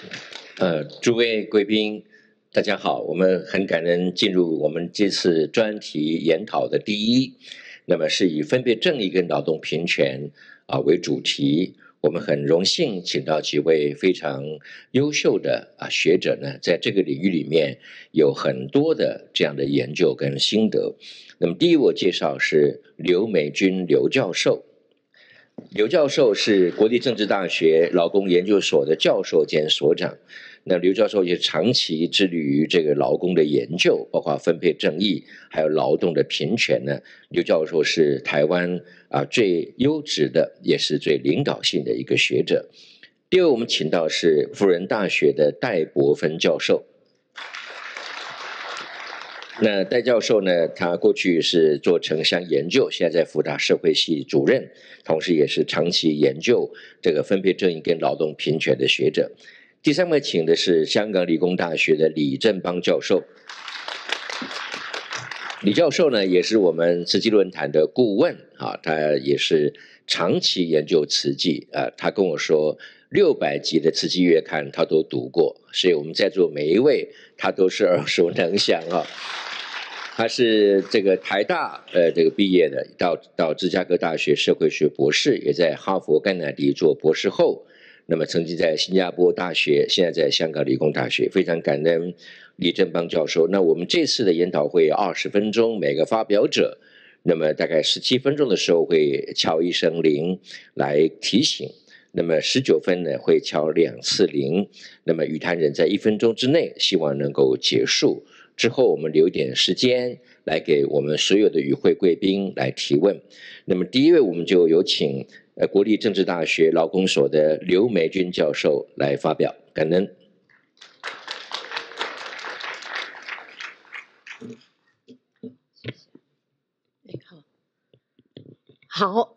诸位贵宾，大家好，我们很感恩进入我们这次专题研讨的第一，那么是以分配正义跟劳动平权为主题。我们很荣幸请到几位非常优秀的学者呢，在这个领域里面有很多的这样的研究跟心得。那么第一，我介绍是刘美君刘教授。刘教授是国立政治大学劳工研究所的教授兼所长。那刘教授也长期致力于这个劳工的研究，包括分配正义，还有劳动的平权呢。刘教授是台湾最优质的，也是最领导性的一个学者。第二，我们请到是辅仁大学的戴伯芬教授。那戴教授呢，他过去是做城乡研究，现在在辅大社会系主任，同时也是长期研究这个分配正义跟劳动平权的学者。第三位请的是香港理工大学的李正邦教授。李教授呢，也是我们慈济论坛的顾问他也是长期研究慈济他跟我说600集的慈济月刊他都读过，所以我们在座每一位他都是耳熟能详他是这个台大这个毕业的，到芝加哥大学社会学博士，也在哈佛甘乃迪做博士后。那么曾经在新加坡大学，现在在香港理工大学，非常感恩李正邦教授。那我们这次的研讨会20分钟，每个发表者，那么大概17分钟的时候会敲一声铃来提醒，那么19分呢会敲2次铃，那么与谈人在1分钟之内，希望能够结束。之后我们留一点时间来给我们所有的与会贵宾来提问。那么第一位我们就有请国立政治大学劳工所的刘美君教授来发表，感恩。 好，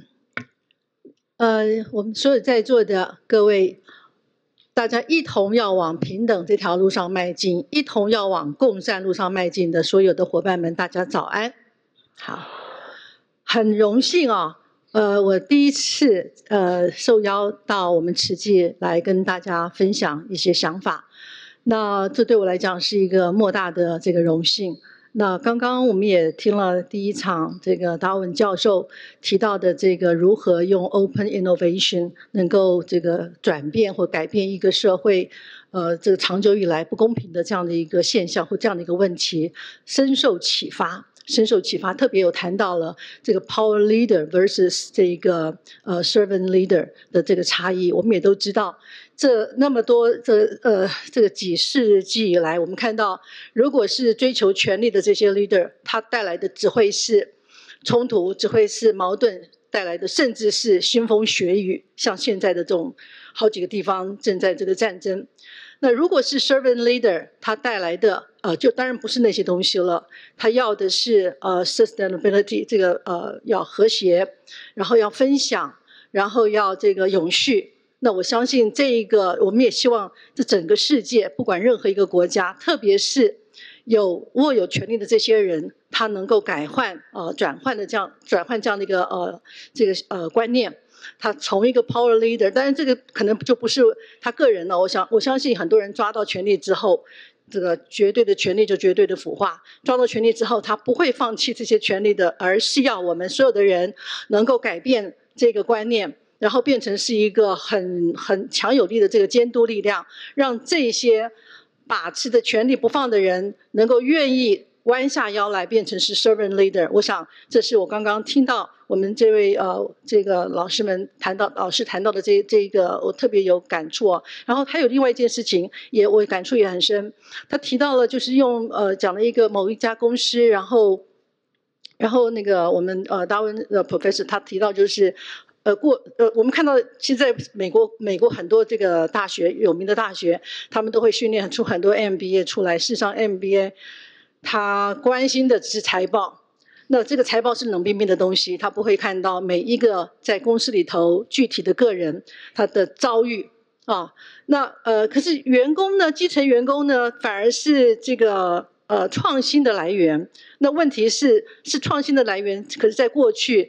我们所有在座的各位，大家一同要往平等这条路上迈进，一同要往共善路上迈进的所有的伙伴们，大家早安。好，很荣幸我第一次受邀到我们慈济来跟大家分享一些想法，那这对我来讲是一个莫大的这个荣幸。那刚刚我们也听了第一场这个达文教授提到的这个如何用 open innovation 能够这个转变或改变一个社会这个长久以来不公平的这样的一个现象或这样的一个问题，深受启发。特别有谈到了这个 power leader versus 这个servant leader 的这个差异。我们也都知道，这那么多这个几世纪以来，我们看到，如果是追求权力的这些 leader， 他带来的只会是冲突，只会是矛盾带来的，甚至是腥风血雨，像现在的这种好几个地方正在这个战争。那如果是 servant leader， 他带来的就当然不是那些东西了，他要的是sustainability， 这个要和谐，然后要分享，然后要这个永续。那我相信这一个，我们也希望这整个世界，不管任何一个国家，特别是握有权力的这些人，他能够转换这样的一个观念。他从一个 power leader， 当然这个可能就不是他个人了。我相信很多人抓到权力之后，这个绝对的权力就绝对的腐化。抓到权力之后，他不会放弃这些权力的，而是要我们所有的人能够改变这个观念，然后变成是一个很强有力的这个监督力量，让这些把持的权力不放的人能够愿意弯下腰来变成是 servant leader。 我想这是我刚刚听到我们这位这个老师谈到的这个我特别有感触然后还有另外一件事情我感触也很深，他提到了就是讲了一个某一家公司，然后那个我们达文professor 他提到就是我们看到其实在美国很多这个大学有名的大学，他们都会训练出很多 MBA 出来。事实上 MBA 他关心的只是财报，那这个财报是冷冰冰的东西，他不会看到每一个在公司里头具体的个人他的遭遇那可是员工呢，基层员工呢，反而是这个创新的来源。那问题是创新的来源，可是在过去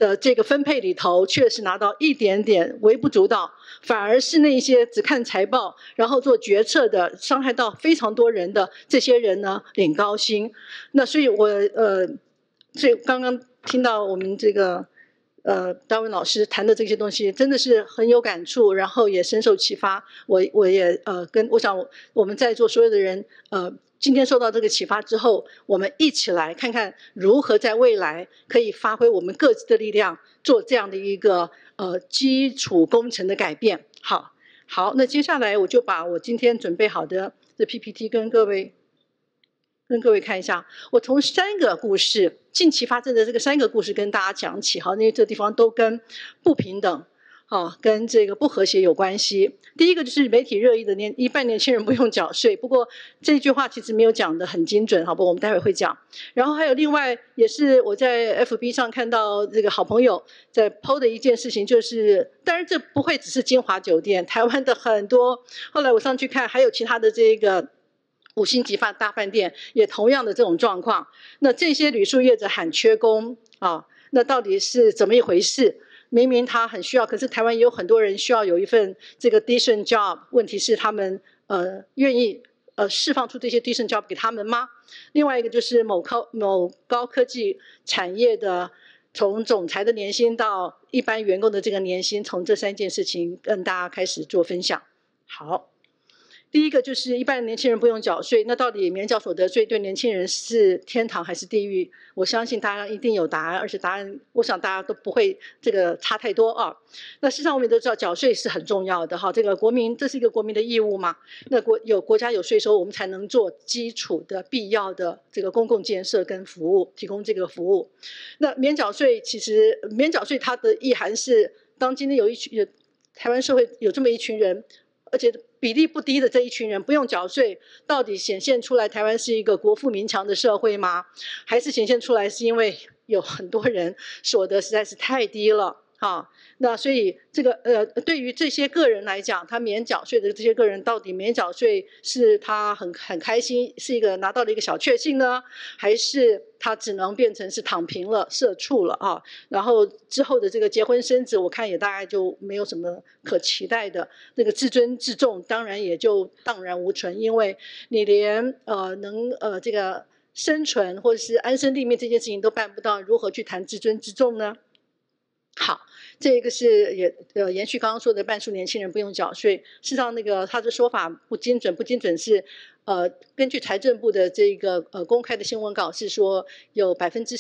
的这个分配里头，确实拿到一点点微不足道，反而是那些只看财报然后做决策的，伤害到非常多人的这些人呢领高薪。那所以这刚刚听到我们这个达文老师谈的这些东西，真的是很有感触，然后也深受启发。我也我想我们在座所有的人今天受到这个启发之后，我们一起来看看如何在未来可以发挥我们各自的力量，做这样的一个基础工程的改变。好，那接下来我就把我今天准备好的这 PPT 跟各位看一下。我从3个故事，近期发生的这个3个故事跟大家讲起，因为这地方都跟不平等跟这个不和谐有关系。第一个就是媒体热议的一半年轻人不用缴税，不过这句话其实没有讲得很精准，不过我们待会会讲。然后还有另外也是我在 FB 上看到这个好朋友在 PO 的一件事情，就是当然这不会只是金华酒店，台湾的很多，后来我上去看还有其他的这个5星级大饭店也同样的这种状况。那这些旅宿业者喊缺工那到底是怎么一回事？明明他很需要，可是台湾也有很多人需要有一份这个 decent job， 问题是他们愿意释放出这些 decent job 给他们吗？另外一个就是某高科技产业的从总裁的年薪到一般员工的这个年薪，从这3件事情跟大家开始做分享。好。第一个就是一般的年轻人不用缴税，那到底免缴所得税对年轻人是天堂还是地狱？我相信大家一定有答案，而且答案我想大家都不会这个差太多那事实上我们都知道缴税是很重要的这个这是一个国民的义务嘛。那国家有税收，我们才能做基础的必要的这个公共建设跟服务，提供这个服务。那免缴税其实免缴税它的意涵是，当今天台湾社会有这么一群人，而且比例不低的这一群人不用缴税，到底显现出来台湾是一个国富民强的社会吗？还是显现出来是因为有很多人所得实在是太低了那所以这个对于这些个人来讲，他免缴税的这些个人，到底免缴税是他很开心，是一个拿到了一个小确幸呢，还是他只能变成是躺平了、社畜了然后之后的这个结婚生子，我看也大概就没有什么可期待的。那个自尊自重当然也就荡然无存，因为你连这个生存或者是安身立命这件事情都办不到，如何去谈自尊自重呢？好，这个是延续刚刚说的半数年轻人不用缴税。事实上，他的说法不精准是根据财政部的这个公开的新闻稿是说，有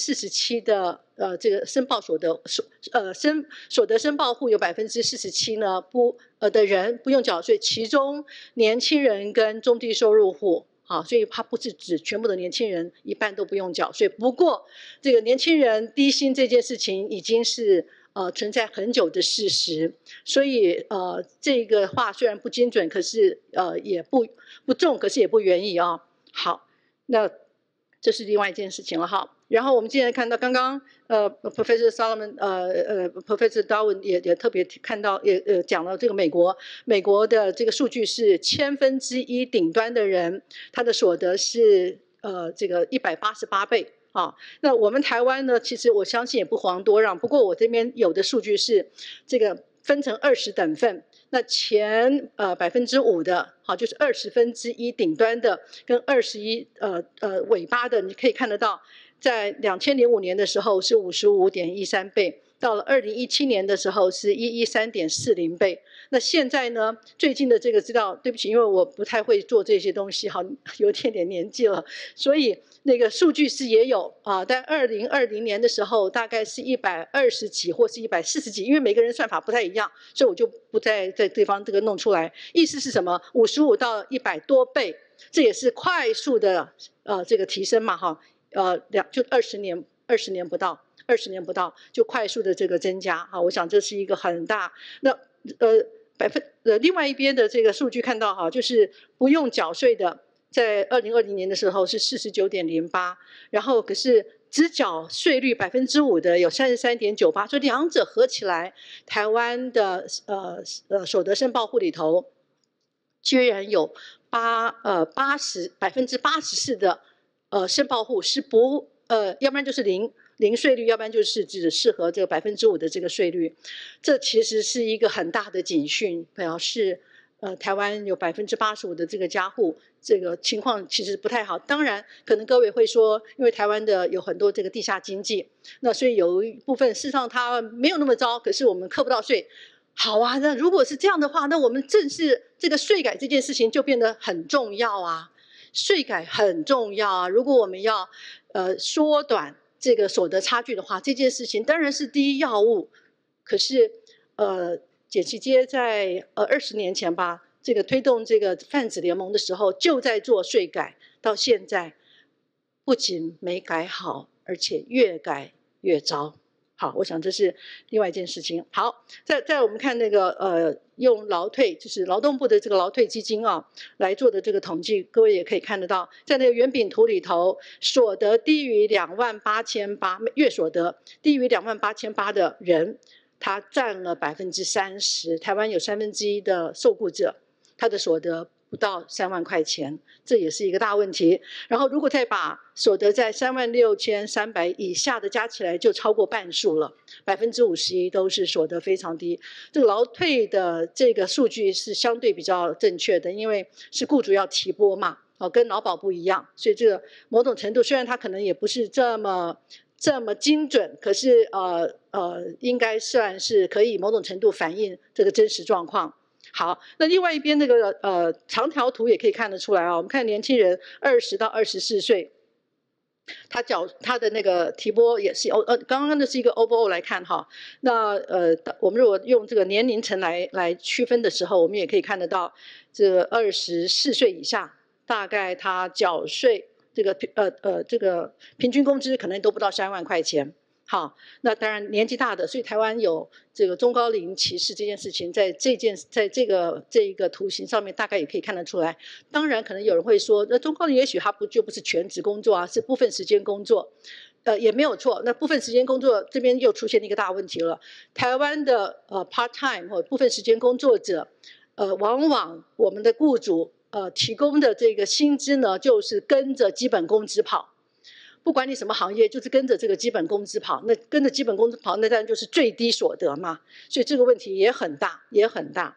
47%的这个申报所得申报户有47%呢的人不用缴税，其中年轻人跟中低收入户。所以它不是指全部的年轻人一半都不用缴税。不过，这个年轻人低薪这件事情已经是存在很久的事实，所以这个话虽然不精准，可是也不重，可是也不远矣好，那这是另外一件事情了然后我们现在看到刚刚Professor Solomon Professor Darwin 也特别看到也讲了这个美国的这个数据是1/1000顶端的人他的所得是这个188倍那我们台湾呢，其实我相信也不遑多让，不过我这边有的数据是这个分成20等份，那前5%的就是1/20顶端的跟21尾巴的，你可以看得到，在2005年的时候是55.13倍，到了2017年的时候是113.40倍。那现在呢，最近的这个资料，对不起，因为我不太会做这些东西有点年纪了，所以那个数据是也有但2020年的时候大概是120几或是140几，因为每个人算法不太一样，所以我就不在地方这个弄出来。意思是什么？55到100多倍，这也是快速的这个提升嘛就20年不到就快速的这个增加我想这是一个很大。那另外一边的这个数据看到就是不用缴税的，在2020年的时候是49.08%，然后可是只缴税率5%的有33.98%，所以两者合起来，台湾的所得申报户里头，居然有84%的申报户是要不然就是零零税率，要不然就是只适合这个5%的这个税率。这其实是一个很大的警讯，表示台湾有85%的这个家户，这个情况其实不太好。当然，可能各位会说，因为台湾的有很多这个地下经济，那所以有一部分事实上它没有那么糟，可是我们课不到税。好啊，那如果是这样的话，那我们正是这个税改这件事情就变得很重要啊。税改很重要啊，如果我们要缩短这个所得差距的话，这件事情当然是第一要务。可是简其街在20年前吧，这个推动这个泛指联盟的时候，就在做税改，到现在不仅没改好，而且越改越糟。好，我想这是另外一件事情。好，再我们看那个用劳退，就是劳动部的这个劳退基金啊来做的这个统计，各位也可以看得到，在那个圆饼图里头，所得低于28800月所得低于28800的人，他占了30%。台湾有1/3的受雇者，他的所得不到3万块钱，这也是一个大问题。然后如果再把所得在36300以下的加起来，就超过半数了，51%都是所得非常低。这个劳退的这个数据是相对比较正确的，因为是雇主要提拨嘛，跟劳保不一样，所以这个某种程度虽然它可能也不是这么精准，可是应该算是可以某种程度反映这个真实状况。好，那另外一边那个长条图也可以看得出来啊，我们看年轻人20到24岁，他的那个提拨也是刚刚那是一个 overall 来看哈，那我们如果用这个年龄层来区分的时候，我们也可以看得到，这个24岁以下，大概他缴税这个平均工资可能都不到3万块钱。好，那当然年纪大的，所以台湾有这个中高龄歧视这件事情，在这个图形上面大概也可以看得出来。当然，可能有人会说，那中高龄也许他就不是全职工作啊，是部分时间工作，也没有错。那部分时间工作这边又出现一个大问题了，台湾的part time 或部分时间工作者，往往我们的雇主提供的这个薪资呢，就是跟着基本工资跑。不管你什么行业，就是跟着这个基本工资跑，那跟着基本工资跑，那当然就是最低所得嘛，所以这个问题也很大，也很大。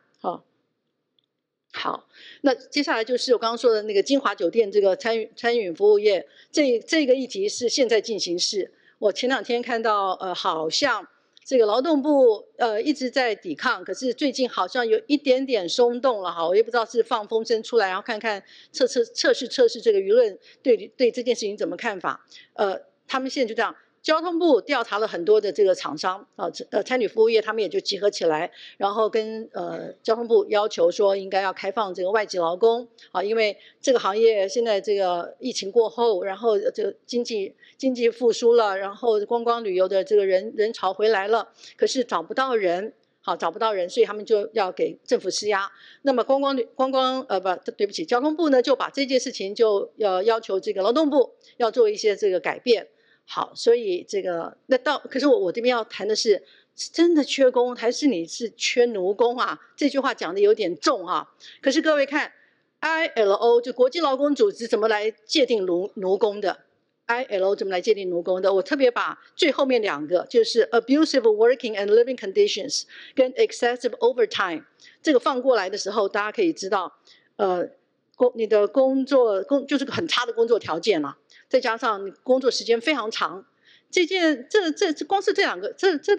好，那接下来就是我刚刚说的那个金华酒店这个餐饮服务业，这个议题是现在进行式。我前2天看到好像这个劳动部一直在抵抗，可是最近好像有一点点松动了哈，我也不知道是放风声出来，然后看看测试这个舆论对这件事情怎么看法。他们现在就这样，交通部调查了很多的这个厂商餐饮服务业，他们也就集合起来，然后跟交通部要求说应该要开放这个外籍劳工因为这个行业现在这个疫情过后，然后这个经济复苏了，然后观光旅游的这个人潮回来了，可是找不到人，所以他们就要给政府施压。那么对不起，交通部呢就把这件事情就要求这个劳动部要做一些这个改变。好，所以这个可是我这边要谈的是真的缺工，还是你是缺奴工啊？这句话讲的有点重啊。可是各位看 ，ILO 就国际劳工组织怎么来界定奴工的 ？ILO 怎么来界定奴工的？我特别把最后面2个，就是 abusive working and living conditions 跟 excessive overtime 这个放过来的时候，大家可以知道，你的工作就是个很差的工作条件嘛。再加上你工作时间非常长，这光是这两个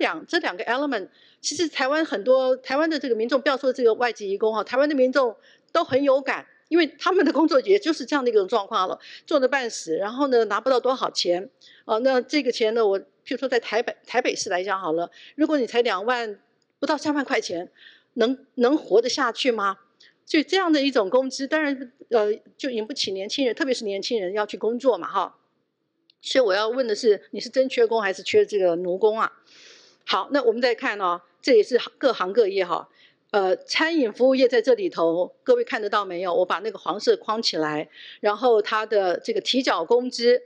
element， 其实台湾的这个民众，不要说这个外籍移工台湾的民众都很有感，因为他们的工作也就是这样的一种状况了，做得半死，然后呢拿不到多少钱那这个钱呢，我譬如说在台北市来讲好了，如果你才2万不到3万块钱，能活得下去吗？所以这样的一种工资，当然就引不起年轻人，特别是年轻人要去工作嘛所以我要问的是，你是真缺工还是缺这个奴工啊？好，那我们再看这也是各行各业餐饮服务业在这里头，各位看得到没有？我把那个黄色框起来，然后它的这个提缴工资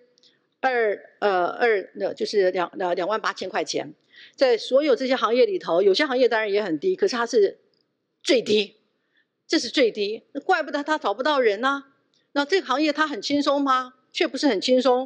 就是28000块钱，在所有这些行业里头，有些行业当然也很低，可是它是最低。这是最低，那怪不得他找不到人啊。那这个行业他很轻松吗？却不是很轻松。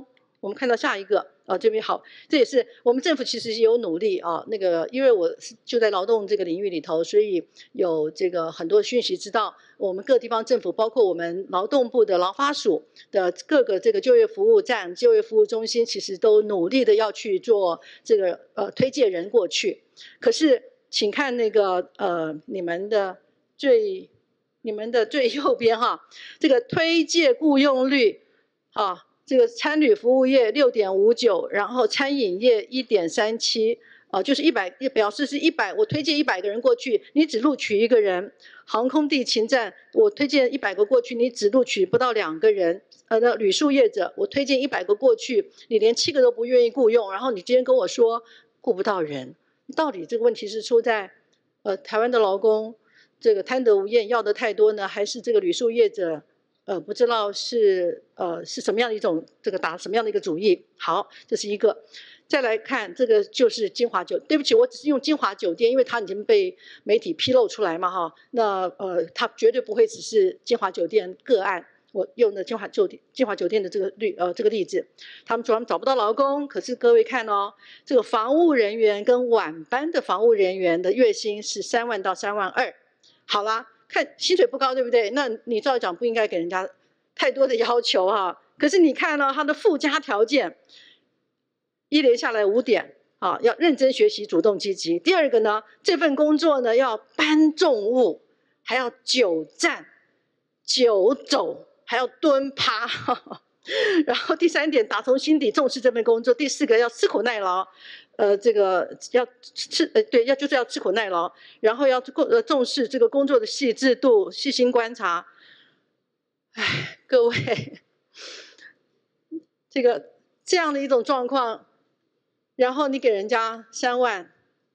我们看到下一个这边好，这也是我们政府其实也有努力那个因为我就在劳动这个领域里头，所以有这个很多讯息知道，我们各地方政府，包括我们劳动部的劳发署的各个这个就业服务站、就业服务中心，其实都努力的要去做这个推介人过去。可是，请看那个你们的最右边这个推介雇用率这个餐旅服务业6.59，然后餐饮业1.37，就是100，表示是100，我推荐100个人过去，你只录取1个人。航空地勤站，我推荐100个过去，你只录取不到2个人。那旅宿业者，我推荐100个过去，你连7个都不愿意雇用，然后你今天跟我说雇不到人，到底这个问题是出在台湾的劳工这个贪得无厌要的太多呢，还是这个旅宿业者不知道是什么样的一种这个打什么样的一个主意？好，这是一个。再来看这个就是金华酒，对不起，我只是用金华酒店，因为它已经被媒体披露出来嘛那它绝对不会只是金华酒店个案。我用的金华酒店的这个例子，他们说他们找不到劳工，可是各位看这个防务人员跟晚班的防务人员的月薪是3万到3万2。好啦。看薪水不高，对不对？那你照讲不应该给人家太多的要求可是你看它的附加条件，一连下来5点要认真学习，主动积极。第二个呢，这份工作呢要搬重物，还要久站、久走，还要蹲趴。然后第3点，打从心底重视这份工作。第4个要吃苦耐劳。这个要就是要吃苦耐劳，然后要重视这个工作的细致度，细心观察。各位，这样的一种状况，然后你给人家3万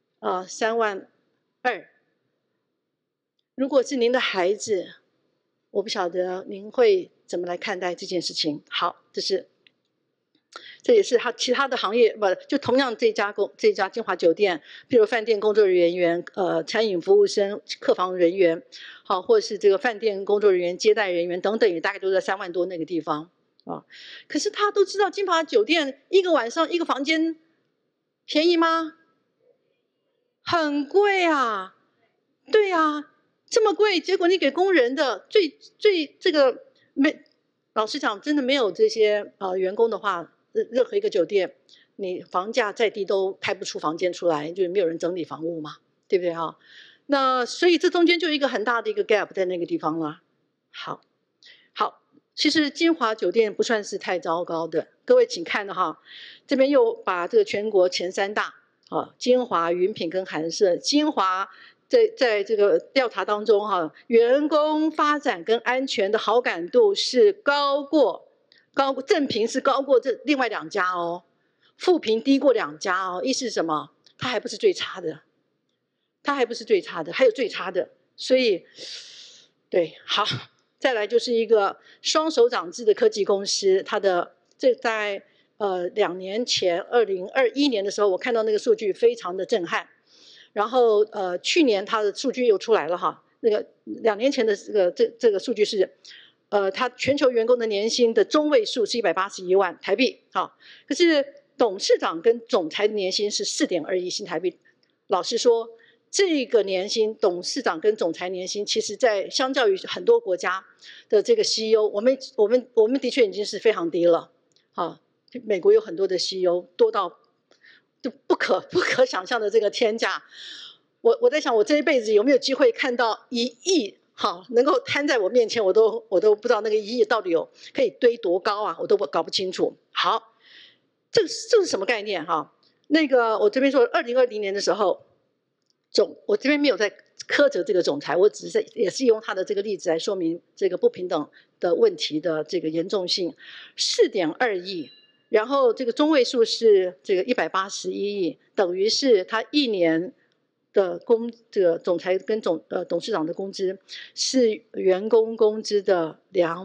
，3万2，如果是您的孩子，我不晓得您会怎么来看待这件事情。好，这也是其他的行业就同样这家金华酒店，譬如饭店工作人员、餐饮服务生、客房人员，或者是这个饭店工作人员、接待人员等等，也大概都在3万多那个地方可是他都知道金华酒店一个晚上一个房间便宜吗？很贵啊，对啊，这么贵，结果你给工人的这个老实讲，真的没有这些员工的话。任何一个酒店，你房价再低都开不出房间出来，就是没有人整理房屋嘛，对不对那所以这中间就一个很大的一个 gap 在那个地方了。好，其实金华酒店不算是太糟糕的，各位请看这边又把这个全国前3大金华、云品跟寒舍，金华在这个调查当中员工发展跟安全的好感度是正评是高过这另外2家负评低过2家意思是什么？它还不是最差的，还有最差的。所以，对，好，再来就是一个双手掌制的科技公司，它的在2年前2021年的时候，我看到那个数据非常的震撼。然后去年它的数据又出来了那个2年前的这个数据是。他全球员工的年薪的中位数是181万台币可是董事长跟总裁的年薪是4.2亿新台币。老实说，这个年薪，董事长跟总裁年薪，其实在相较于很多国家的这个 CEO， 我们的确已经是非常低了美国有很多的 CEO 多到就不可想象的这个天价。我在想，我这一辈子有没有机会看到1亿能够摊在我面前，我都不知道那个1亿到底可以堆多高我都搞不清楚。好，这是什么概念那个我这边说2020年的时候，我这边没有在苛责这个总裁，我只是也是用他的这个例子来说明这个不平等的问题的这个严重性。4.2亿，然后这个中位数是这个181亿，等于是他1年。的这个总裁跟董事长的工资是员工工资的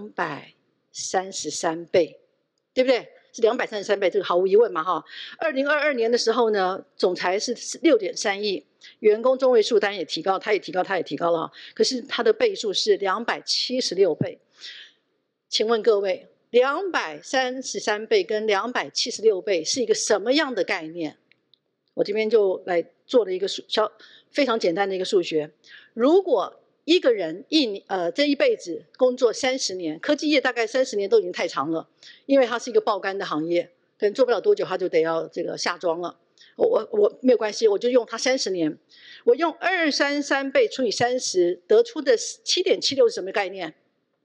233倍，对不对？是233倍，这个毫无疑问嘛2022年的时候呢，总裁是6.3亿，员工中位数当然也提高，他也提高了可是他的倍数是276倍。请问各位 233倍跟276倍是一个什么样的概念？我这边就来做了一个非常简单的一个数学。如果一个人这一辈子工作30年，科技业大概30年都已经太长了，因为它是一个爆肝的行业，可能做不了多久他就得要这个下庄了。我没有关系，我就用它30年，我用233倍除以30，得出的7.76是什么概念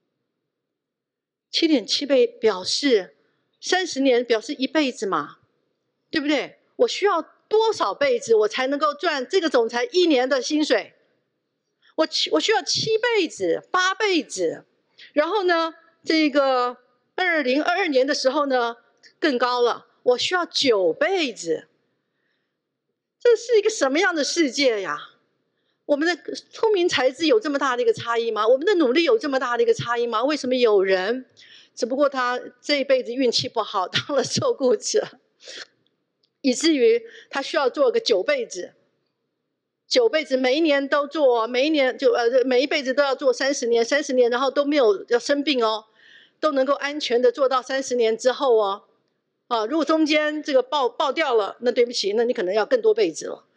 ？7.7倍表示30年，表示一辈子嘛，对不对？我需要多少辈子我才能够赚这个总裁1年的薪水？我需要7辈子、8辈子，然后呢，这个2022年的时候呢，更高了，我需要9辈子。这是一个什么样的世界呀？我们的聪明才智有这么大的一个差异吗？我们的努力有这么大的一个差异吗？为什么有人只不过他这一辈子运气不好，当了受雇者，以至于他需要做个9辈子，9辈子每一年都做，每一辈子都要做30年，然后都没有要生病哦，都能够安全的做到30年之后哦。如果中间这个爆掉了，那对不起，那你可能要更多辈子了。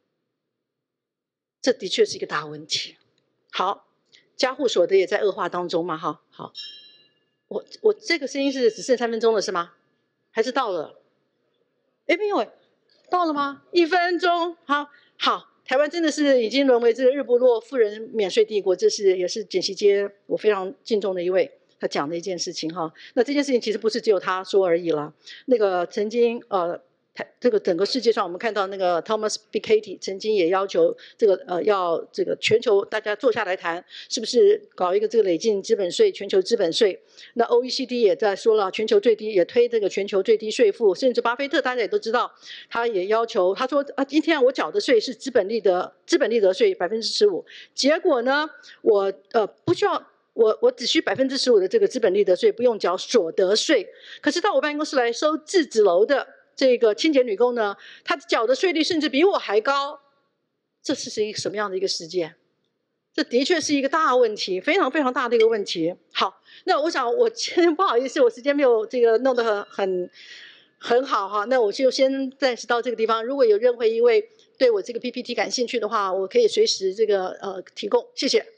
这的确是一个大问题。好，家户所得也在恶化当中嘛，哈。好，我这个声音是只剩3分钟了是吗？还是到了？哎，没有哎，到了吗？1分钟，好。台湾真的是已经沦为这个日不落富人免税帝国，这是也是简习街我非常敬重的一位。他讲的一件事情哈，那这件事情其实不是只有他说而已了。那个曾经这个整个世界上我们看到那个 Thomas Piketty 曾经也要求这个要这个全球大家坐下来谈，是不是搞一个这个累进资本税、全球资本税？那 OECD 也在说了，全球最低也推这个全球最低税负，甚至巴菲特大家也都知道，他也要求，他说今天我缴的税是资本利得税15%，结果呢，我不需要。我只需15%的这个资本利得税，不用缴所得税。可是到我办公室来收字子楼的这个清洁女工呢，她缴的税率甚至比我还高。这是一个什么样的一个事件？这的确是一个大问题，非常非常大的一个问题。好，那我想我先不好意思，我时间没有这个弄得很好哈，那我就先暂时到这个地方。如果有任何一位对我这个 PPT 感兴趣的话，我可以随时这个提供，谢谢。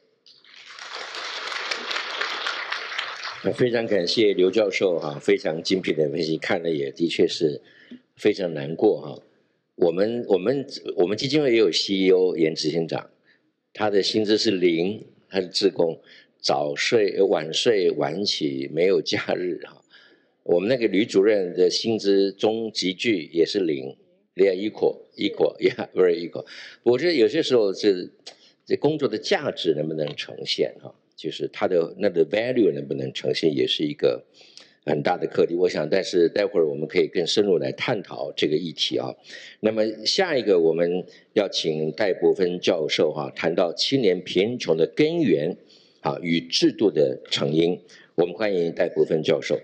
非常感谢刘教授哈，非常精辟的分析，看了也的确是非常难过哈。我们基金会也有 CEO 严执行长，他的薪资是0，他是志工，早睡晚睡晚起，没有假日哈。我们那个吕主任的薪资中级距也是0 equal yeah very equal。我觉得有些时候这工作的价值能不能呈现哈？就是它的那个 value 能不能呈现，也是一个很大的课题。我想，但是待会儿我们可以更深入来探讨这个议题啊。那么下一个我们要请戴伯芬教授哈，谈到青年贫穷的根源啊与制度的成因。我们欢迎戴伯芬教授。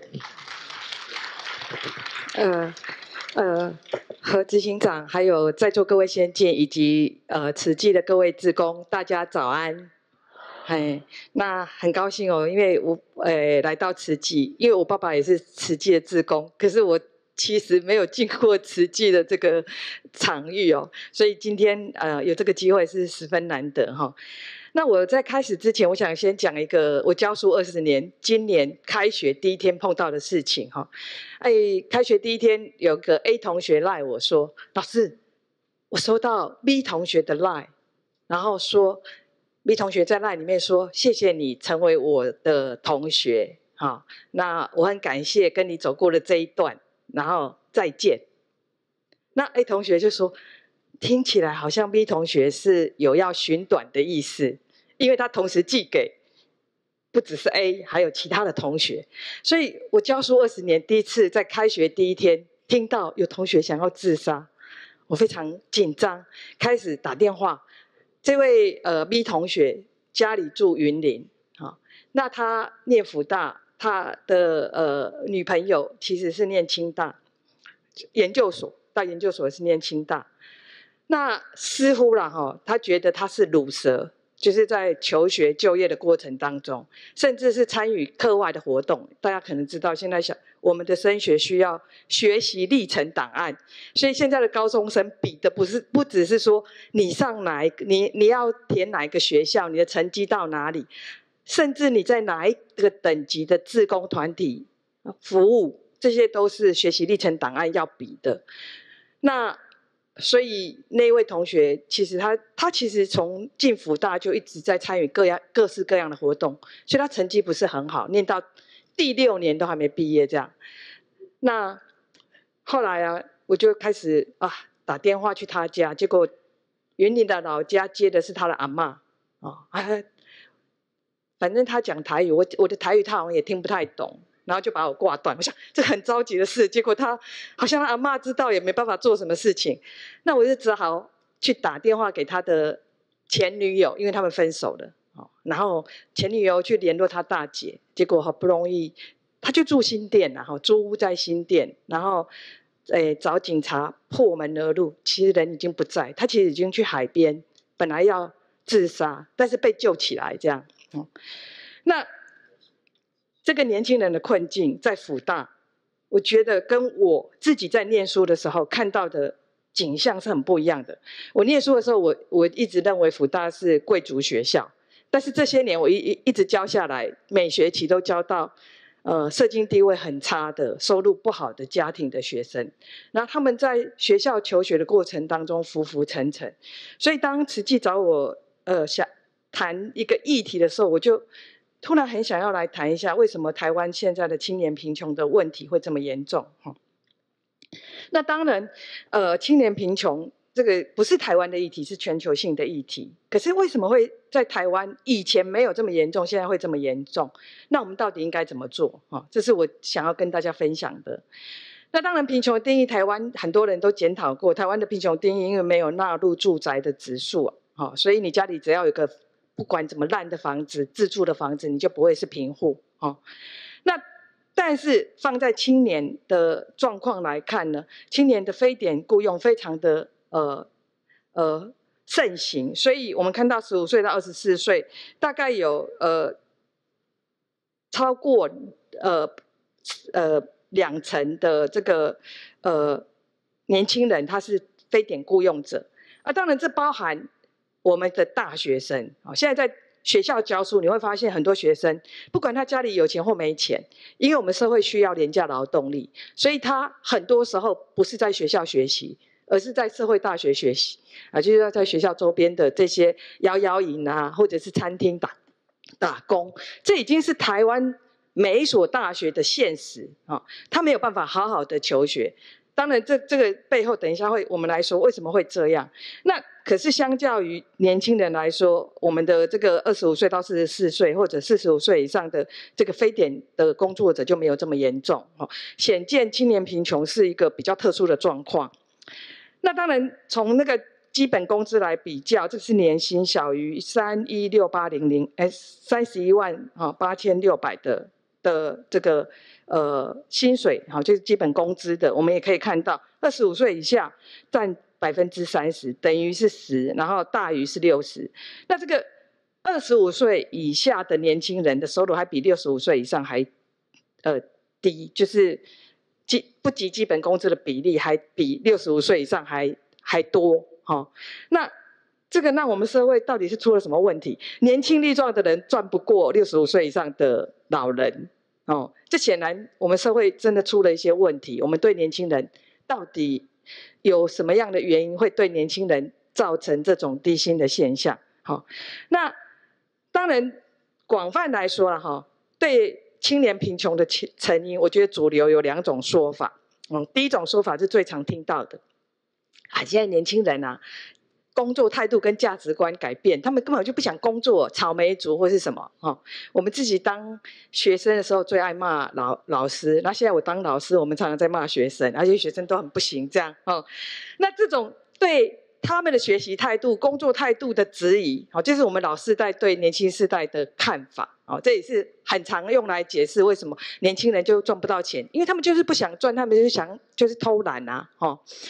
何执行长，还有在座各位先进以及慈济的各位志工，大家早安。那很高兴哦，因为我来到慈济，因为我爸爸也是慈济的志工，可是我其实没有进过慈济的这个场域哦，所以今天有这个机会是十分难得哈。那我在开始之前，我想先讲一个我教书20年，今年开学第一天碰到的事情哈。开学第一天，有个 A 同学赖我说，老师，我收到 B 同学的赖，然后说。B 同学在那里面说：“谢谢你成为我的同学，好，那我很感谢跟你走过的这一段，然后再见。”那 A 同学就说：“听起来好像 B 同学是有要寻短的意思，因为他同时寄给不只是 A， 还有其他的同学。所以我教书20年，第一次在开学第一天听到有同学想要自杀，我非常紧张，开始打电话。”这位B 同学家里住云林，那他念辅大，他的女朋友其实是念清大研究所，到研究所是念清大。那似乎啦他觉得他是乳蛇， 就是在求学就业的过程当中，甚至是参与课外的活动。大家可能知道，现在我们的升学需要学习历程档案，所以现在的高中生比的不只是说你上哪一个，你要填哪一个学校，你的成绩到哪里，甚至你在哪一个等级的志工团体服务，这些都是学习历程档案要比的。那所以那位同学其实他其实从进辅大就一直在参与各式各样的活动，所以他成绩不是很好，念到第6年都还没毕业这样。那后来啊，我就开始打电话去他家，结果云林的老家接的是他的阿嬷反正他讲台语，我的台语他好像也听不太懂。然后就把我挂断，我想这很着急的事，结果他好像阿嬷知道也没办法做什么事情，那我就只好去打电话给他的前女友，因为他们分手了，然后前女友去联络他大姐，结果好不容易他就住新店，然后租屋在新店，然后找警察破门而入，其实人已经不在，他其实已经去海边，本来要自杀，但是被救起来这样。那这个年轻人的困境在辅大，我觉得跟我自己在念书的时候看到的景象是很不一样的。我念书的时候，我一直认为辅大是贵族学校，但是这些年我一直教下来，每学期都教到社经地位很差的、收入不好的家庭的学生，然后他们在学校求学的过程当中浮浮沉沉，所以当慈济找我想谈一个议题的时候，我就突然很想要来谈一下，为什么台湾现在的青年贫穷的问题会这么严重？那当然，青年贫穷这个不是台湾的议题，是全球性的议题。可是为什么会在台湾以前没有这么严重，现在会这么严重？那我们到底应该怎么做？这是我想要跟大家分享的。那当然，贫穷的定义，台湾很多人都检讨过。台湾的贫穷定义，因为没有纳入住宅的指数，所以你家里只要有个不管怎么烂的房子，自住的房子，你就不会是贫户。那但是放在青年的状况来看呢，青年的非典雇用非常的盛行，所以我们看到15岁到24岁，大概有超过20%的这个年轻人他是非典雇用者。当然这包含我们的大学生。现在在学校教书，你会发现很多学生不管他家里有钱或没钱，因为我们社会需要廉价劳动力，所以他很多时候不是在学校学习，而是在社会大学学习就是要在学校周边的这些摇摇营或者是餐厅打工。这已经是台湾每一所大学的现实他没有办法好好的求学。当然这个背后等一下我们来说为什么会这样。那可是相较于年轻人来说，我们的这个25岁到44岁或者45岁以上的这个非典的工作者就没有这么严重显见青年贫穷是一个比较特殊的状况。那当然从那个基本工资来比较，这是年薪小于316,800 318600的这个薪水就是基本工资的，我们也可以看到25岁以下占30%，等于是10%，然后大于是60%。那这个25岁以下的年轻人的收入还比65岁以上还低，就是不及基本工资的比例还比65岁以上还多那这个让我们社会到底是出了什么问题？年轻力壮的人赚不过65岁以上的老人这显然我们社会真的出了一些问题。我们对年轻人到底有什么样的原因会对年轻人造成这种低薪的现象？那当然广泛来说了对青年贫穷的成因，我觉得主流有2种说法。第一种说法是最常听到的现在年轻人工作态度跟价值观改变，他们根本就不想工作，草莓族或是什么我们自己当学生的时候最爱骂老师，那现在我当老师，我们常常在骂学生，而且学生都很不行这样那这种对他们的学习态度、工作态度的质疑就是我们老世代对年轻世代的看法这也是很常用来解释为什么年轻人就赚不到钱，因为他们就是不想赚，他们就是偷懒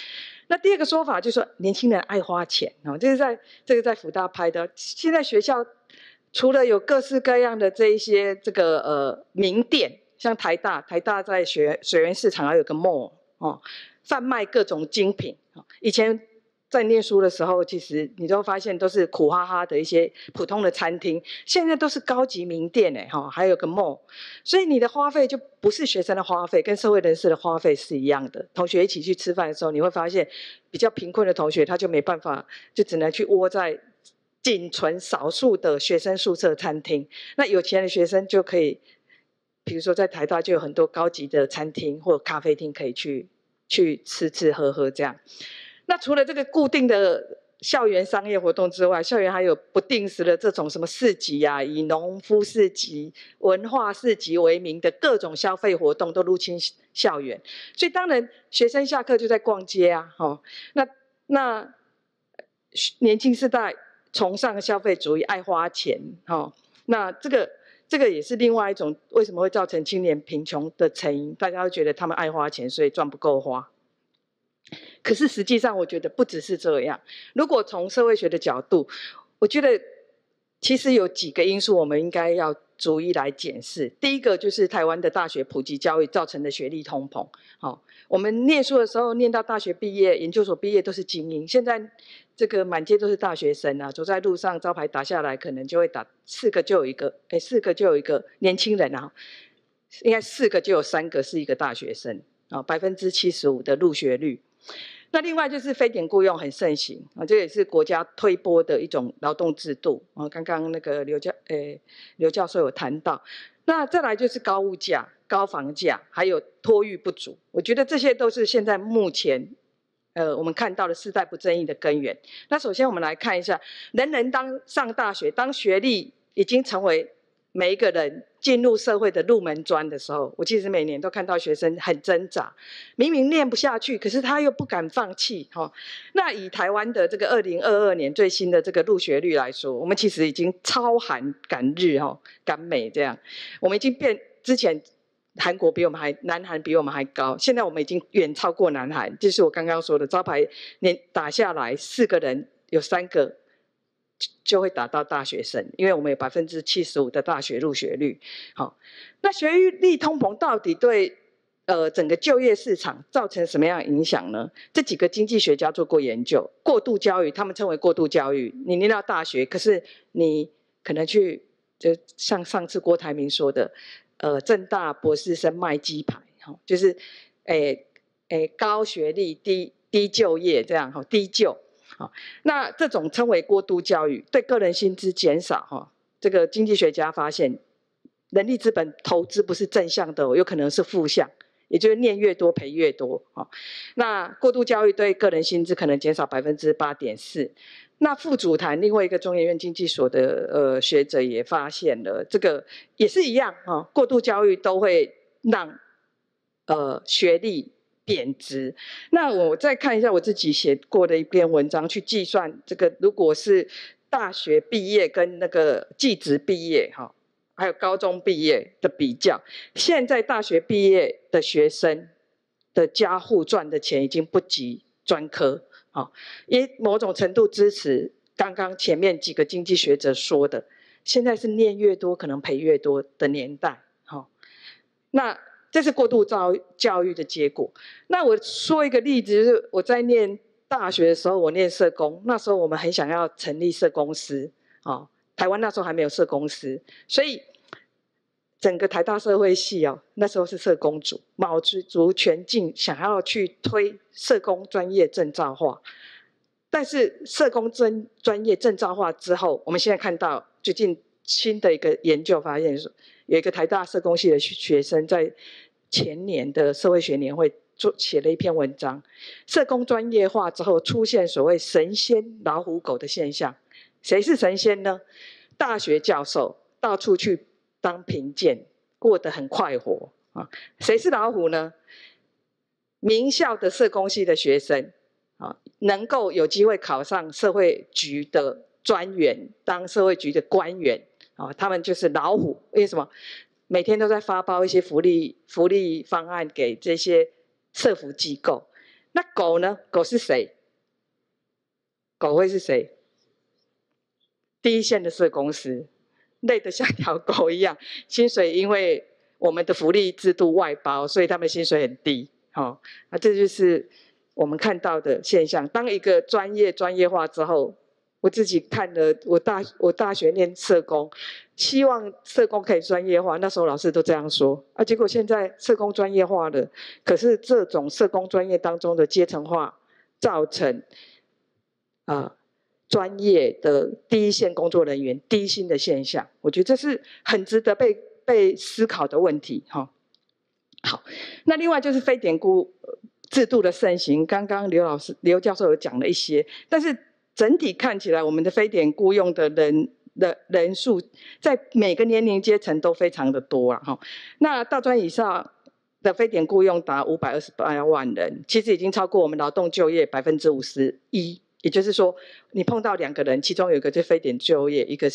那第二个说法就是说年轻人爱花钱哦，这个在辅大拍的。现在学校除了有各式各样的这一些名店，像台大在水源市场还有个 mall 哦，贩卖各种精品。以前在念书的时候，其实你都发现都是苦哈哈的一些普通的餐厅，现在都是高级名店还有个 mall， 所以你的花费就不是学生的花费，跟社会人士的花费是一样的。同学一起去吃饭的时候，你会发现比较贫困的同学他就没办法，就只能去窝在仅存少数的学生宿舍餐厅，那有钱的学生就可以，比如说在台大就有很多高级的餐厅或咖啡厅可以去吃喝这样。那除了这个固定的校园商业活动之外，校园还有不定时的这种什么市集啊，以农夫市集、文化市集为名的各种消费活动都入侵校园，所以当然学生下课就在逛街啊，那年轻世代崇尚消费主义，爱花钱，那这个也是另外一种为什么会造成青年贫穷的成因，大家会觉得他们爱花钱，所以赚不够花。可是实际上我觉得不只是这样，如果从社会学的角度，我觉得其实有几个因素我们应该要逐一来检视。第一个就是台湾的大学普及教育造成的学历通膨。我们念书的时候念到大学毕业、研究所毕业都是精英，现在这个满街都是大学生啊，走在路上招牌打下来可能就会打4个就有一个年轻人啊，应该4个就有3个是一个大学生啊，75%的入学率。那另外就是非典雇用很盛行啊，这也是国家推播的一种劳动制度啊。刚刚那个刘教授有谈到，那再来就是高物价、高房价，还有托育不足。我觉得这些都是现在目前我们看到的世代不正义的根源。那首先我们来看一下，人人上大学，当学历已经成为每一个人进入社会的入门砖的时候，我其实每年都看到学生很挣扎，明明念不下去，可是他又不敢放弃。那以台湾的这个2022年最新的这个入学率来说，我们其实已经超韩赶日赶美这样，我们已经之前韩国南韩比我们还高，现在我们已经远超过南韩。就是我刚刚说的，招牌打下来4个人有3个就会打到大学生，因为我们有75%的大学入学率。那学历通膨到底对整个就业市场造成什么样的影响呢？这几个经济学家做过研究，过度教育，他们称为过度教育。你念到大学，可是你可能就像上次郭台铭说的，政大博士生卖鸡排，就是高学历低就业这样，低就。那这种称为过度教育，对个人薪资减少。这个经济学家发现，人力资本投资不是正向的，有可能是负向，也就是念越多赔越多。那过度教育对个人薪资可能减少8.4%。那傅祖坛另外一个中研院经济所的学者也发现了，这个也是一样过度教育都会让学历贬值。那我再看一下我自己写过的一篇文章，去计算这个如果是大学毕业跟那个技职毕业还有高中毕业的比较，现在大学毕业的学生的家户赚的钱已经不及专科，也某种程度支持刚刚前面几个经济学者说的，现在是念越多可能赔越多的年代。那这是过度教育的结果。那我说一个例子，就是我在念大学的时候，我念社工，那时候我们很想要成立社公司，台湾那时候还没有社公司，所以整个台大社会系那时候是社工组，卯足全劲想要去推社工专业证照化。但是社工专业证照化之后，我们现在看到最近新的一个研究发现，有一个台大社工系的学生在前年的社会学年会写了一篇文章，社工专业化之后出现所谓神仙老虎狗的现象。谁是神仙呢？大学教授到处去当评鉴，过得很快活谁是老虎呢？名校的社工系的学生能够有机会考上社会局的专员，当社会局的官员他们就是老虎。为什么？每天都在发包一些福利方案给这些社福机构。 那狗呢？狗是谁？狗会是谁？第一线的社工师，累得像条狗一样，薪水因为我们的福利制度外包，所以他们薪水很低。那这就是我们看到的现象。当一个专业化之后，我自己看了，我大学念社工，希望社工可以专业化，那时候老师都这样说啊。结果现在社工专业化了，可是这种社工专业当中的阶层化，造成专业的第一线工作人员低薪的现象，我觉得这是很值得被思考的问题。好，那另外就是非典雇制度的盛行，刚刚刘教授有讲了一些，但是整体看起来，我们的非典雇用的人数在每个年龄阶层都非常的多啊。那大专以上的非典雇用达528万人，其实已经超过我们劳动就业51%。也就是说，你碰到2个人，其中有一个是非典就业，一个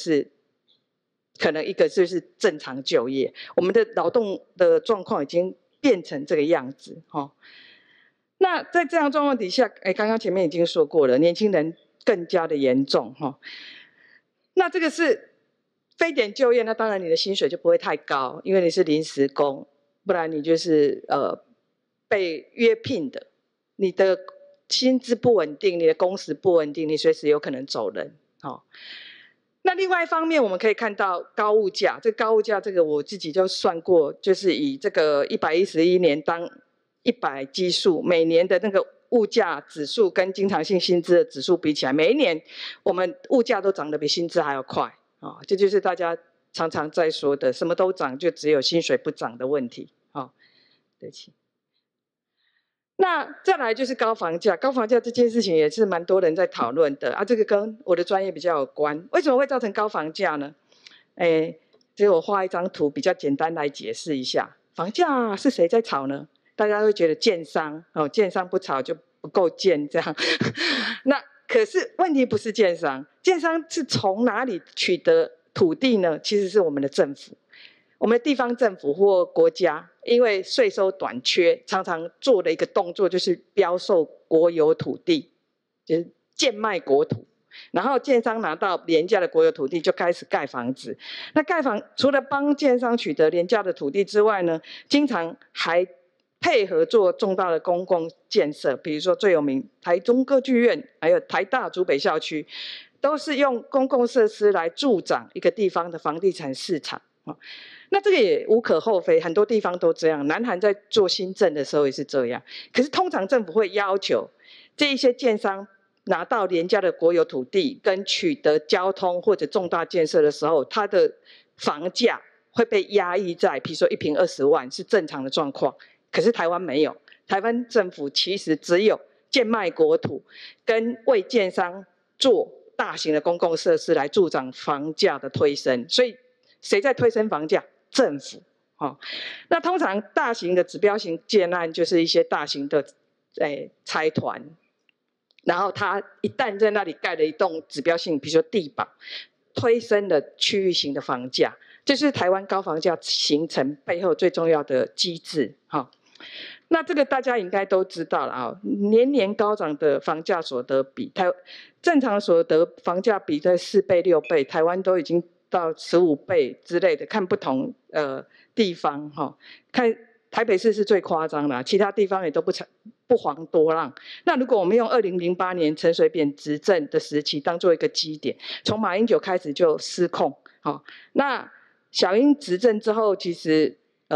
就是正常就业。我们的劳动的状况已经变成这个样子。那在这样状况底下，刚刚前面已经说过了，年轻人更加的严重。那这个是非典就业，那当然你的薪水就不会太高，因为你是临时工，不然你就是被约聘的，你的薪资不稳定，你的工时不稳定，你随时有可能走人。那另外一方面，我们可以看到高物价。这高物价，这个我自己就算过，就是以这个111年当100基数，每年的那个物价指数跟经常性薪资的指数比起来，每一年我们物价都涨得比薪资还要快。这就是大家常常在说的，什么都涨，就只有薪水不涨的问题。对不起。那再来就是高房价，高房价这件事情也是蛮多人在讨论的啊。这个跟我的专业比较有关，为什么会造成高房价呢？所以我画一张图比较简单来解释一下，房价是谁在炒呢？大家会觉得建商建商不炒就不够建这样。那可是问题不是建商，建商是从哪里取得土地呢？其实是我们的政府。我们的地方政府或国家，因为税收短缺，常常做的一个动作就是标售国有土地，就是贱卖国土。然后建商拿到廉价的国有土地，就开始盖房子。那除了帮建商取得廉价的土地之外呢，经常还配合做重大的公共建设，比如说最有名台中歌剧院，还有台大竹北校区，都是用公共设施来助长一个地方的房地产市场。那这个也无可厚非，很多地方都这样。南韩在做新政的时候也是这样。可是通常政府会要求这一些建商拿到廉价的国有土地，跟取得交通或者重大建设的时候，它的房价会被压抑在，比如说1坪20万是正常的状况。可是台湾没有，台湾政府其实只有贱卖国土，跟为建商做大型的公共设施来助长房价的推升。所以谁在推升房价？政府。那通常大型的指标型建案就是一些大型的财团，然后他一旦在那里盖了一栋指标性，比如说地堡，推升了区域型的房价，这是台湾高房价形成背后最重要的机制。那这个大家应该都知道了年年高涨的房价所得比，正常所得房价比在4倍6倍，台湾都已经到15倍之类的，看不同地方看台北市是最夸张的，其他地方也都不遑多让。那如果我们用2008年陈水扁执政的时期当做一个基点，从马英九开始就失控。那小英执政之后，其实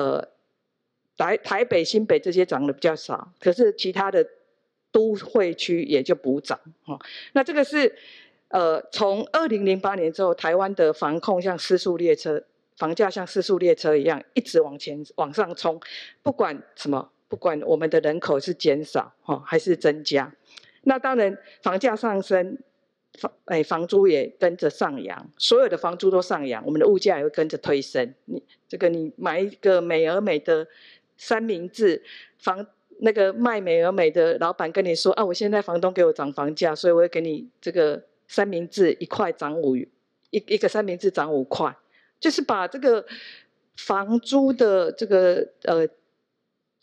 台北、新北这些涨得比较少，可是其他的都会区也就补涨。那这个是从2008年之后，台湾的房价像失速列车一样，一直往上冲，不管我们的人口是减少还是增加。那当然房价上升，房租也跟着上扬，所有的房租都上扬，我们的物价也会跟着推升。你买一个美而美的三明治，那个卖美而美的老板跟你说我现在房东给我涨房价，所以我会给你这个三明治1块涨5，一个三明治涨5块，就是把这个房租的这个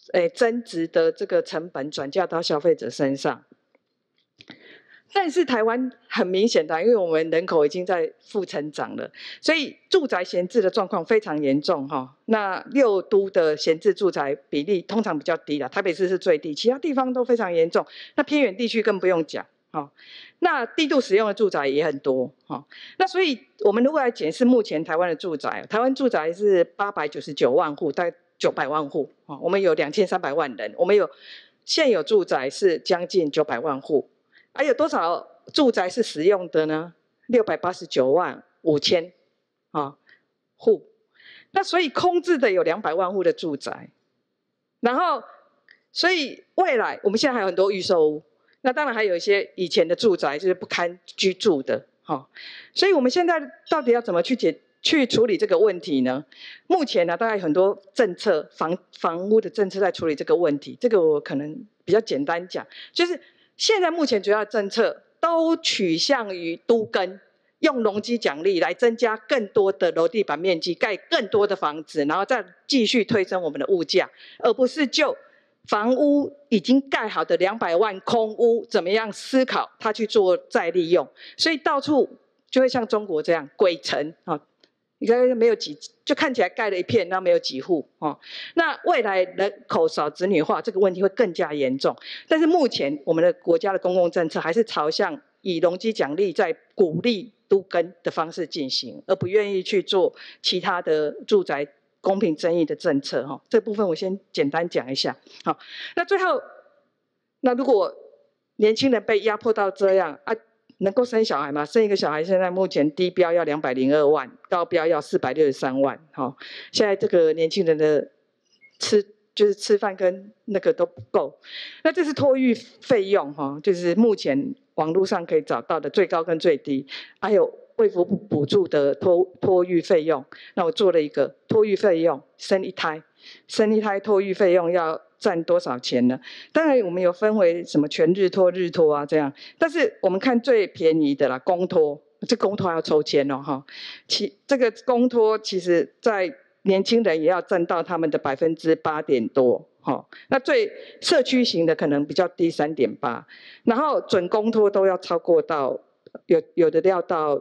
增值的这个成本转嫁到消费者身上。但是台湾很明显的，因为我们人口已经在负成长了，所以住宅闲置的状况非常严重哈。那6都的闲置住宅比例通常比较低啦，台北市是最低，其他地方都非常严重。那偏远地区更不用讲哈。那低度使用的住宅也很多哈。那所以我们如果来检视目前台湾的住宅，台湾住宅是899万户，大概900万户啊。我们有2300万人，我们有现有住宅是将近900万户。还有多少住宅是使用的呢？689万5千户。那所以空置的有200万户的住宅，然后所以未来我们现在还有很多预售屋，那当然还有一些以前的住宅就是不堪居住的所以我们现在到底要怎么去处理这个问题呢？目前呢，大概很多政策房屋的政策在处理这个问题。这个我可能比较简单讲，就是现在目前主要的政策都取向于都更，用容积奖励来增加更多的楼地板面积，盖更多的房子，然后再继续推升我们的物价，而不是就房屋已经盖好的200万空屋怎么样思考它去做再利用。所以到处就会像中国这样鬼城你看没有就看起来盖了一片，那没有几户那未来人口少子女化这个问题会更加严重。但是目前我们的国家的公共政策还是朝向以容积奖励在鼓励都更的方式进行，而不愿意去做其他的住宅公平正义的政策这部分我先简单讲一下。好，那最后，那如果年轻人被压迫到这样能够生小孩吗？生一个小孩现在目前低标要202万，高标要463万现在这个年轻人的吃饭跟那个都不够。那这是托育费用就是目前网络上可以找到的最高跟最低，还有卫福部补助的托育费用。那我做了一个托育费用，生一胎托育费用要占多少钱呢？当然我们有分为什么全日托、日托这样，但是我们看最便宜的啦，公托，这公托还要抽签这个公托其实在年轻人也要占到他们的8%点多那最社区型的可能比较低3.8%，然后准公托都要超过到有的要到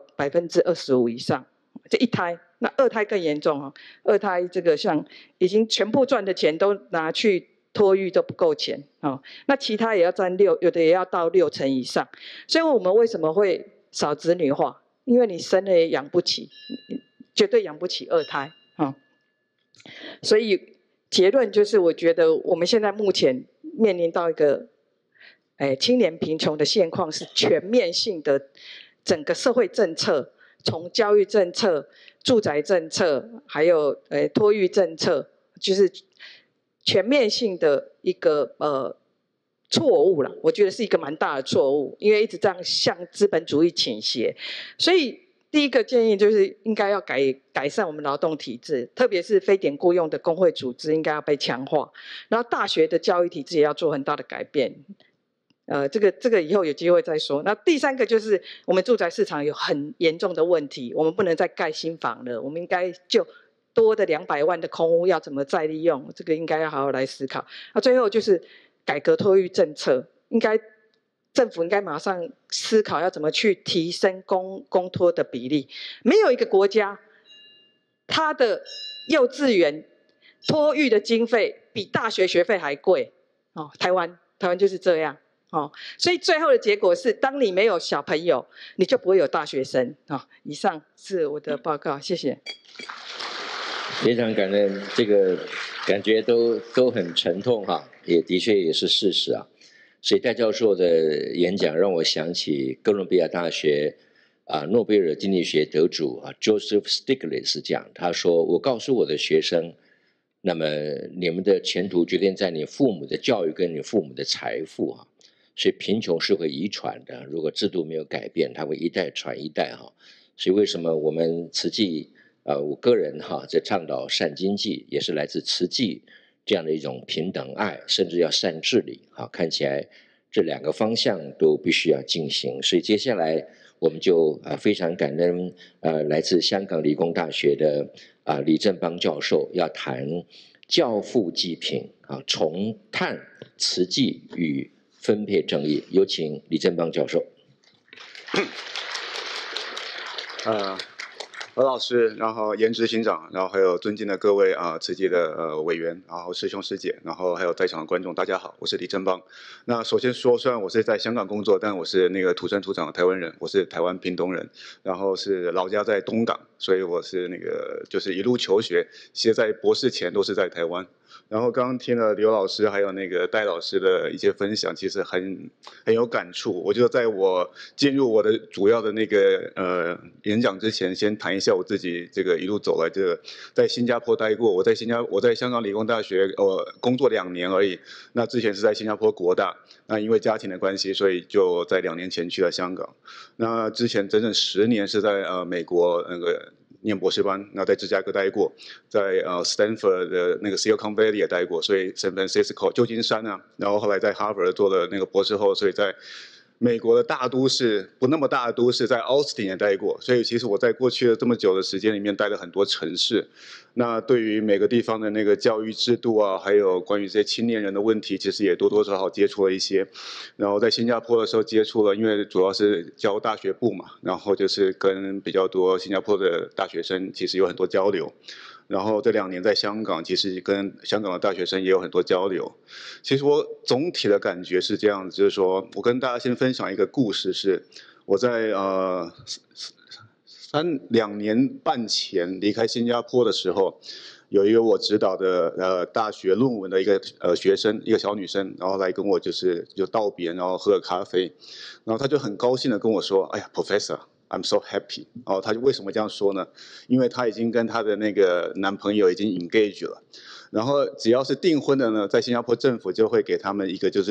25%以上，这一胎。那2胎更严重2胎这个像已经全部赚的钱都拿去托育都不够钱那其他也要占6%，有的也要到6成以上。所以我们为什么会少子女化？因为你生了也养不起，绝对养不起2胎所以结论就是，我觉得我们现在目前面临到一个青年贫穷的现况，是全面性的整个社会政策，从教育政策、住宅政策，还有托育政策，就是全面性的一个错误啦。我觉得是一个蛮大的错误，因为一直这样向资本主义倾斜。所以第一个建议就是应该要改善我们劳动体制，特别是非典雇用的工会组织应该要被强化，然后大学的教育体制也要做很大的改变。这个以后有机会再说。那第3个就是我们住宅市场有很严重的问题，我们不能再盖新房了，我们应该就多的200万的空屋要怎么再利用，这个应该要好好来思考。那最后就是改革托育政策，政府应该马上思考要怎么去提升公托的比例。没有一个国家它的幼稚园托育的经费比大学学费还贵台湾就是这样所以最后的结果是，当你没有小朋友，你就不会有大学生以上是我的报告，谢谢。 非常感恩，这个感觉都很沉痛也的确也是事实所以戴教授的演讲让我想起哥伦比亚大学诺贝尔经济学得主Joseph Stiglitz 讲，他说：“我告诉我的学生，那么你们的前途决定在你父母的教育跟你父母的财富所以贫穷是会遗传的，如果制度没有改变，它会一代传一代所以为什么我们慈济我个人在倡导善经济，也是来自慈济这样的一种平等爱，甚至要善治理看起来这2个方向都必须要进行。所以接下来我们就非常感恩来自香港理工大学的李正邦教授要谈教父济贫啊，重探慈济与分配正义。有请李正邦教授。 何老师，然后颜执行长，然后还有尊敬的各位慈济的委员，然后师兄师姐，然后还有在场的观众，大家好，我是李正邦。那首先说，虽然我是在香港工作，但我是那个土生土长的台湾人，我是台湾屏东人，然后是老家在东港，所以我是那个就是一路求学，其实在博士前都是在台湾。然后刚刚听了刘老师还有那个戴老师的一些分享，其实很有感触。我就在我进入我的主要的那个演讲之前，先谈一下我自己这个一路走来这个在新加坡待过，我在香港理工大学工作2年而已。那之前是在新加坡国大，那因为家庭的关系，所以就在2年前去了香港。那之前整整10年是在美国那个念博士班，那在芝加哥待过，在Stanford 的那个 Silicon Valley 也待过，所以 San Francisco 旧金山啊，然后后来在 Harvard 做了那个博士后，所以在美国的大都市不那么大的都市，在 Austin 也待过，所以其实我在过去的这么久的时间里面待了很多城市。那对于每个地方的那个教育制度啊，还有关于这些青年人的问题，其实也多多少少接触了一些。然后在新加坡的时候接触了，因为主要是教大学部嘛，然后就是跟比较多新加坡的大学生其实有很多交流。然后这2年在香港，其实跟香港的大学生也有很多交流。其实我总体的感觉是这样子，就是说我跟大家先分享一个故事，是我在2年半前离开新加坡的时候，有一个我指导的大学论文的一个学生，一个小女生，然后来跟我就道别，然后喝了咖啡，然后她就很高兴的跟我说：“哎呀 ，Professor。”I'm so happy。然后她就为什么这样说呢？因为她已经跟她的那个男朋友已经 engage 了，然后只要是订婚的呢，在新加坡政府就会给他们一个就是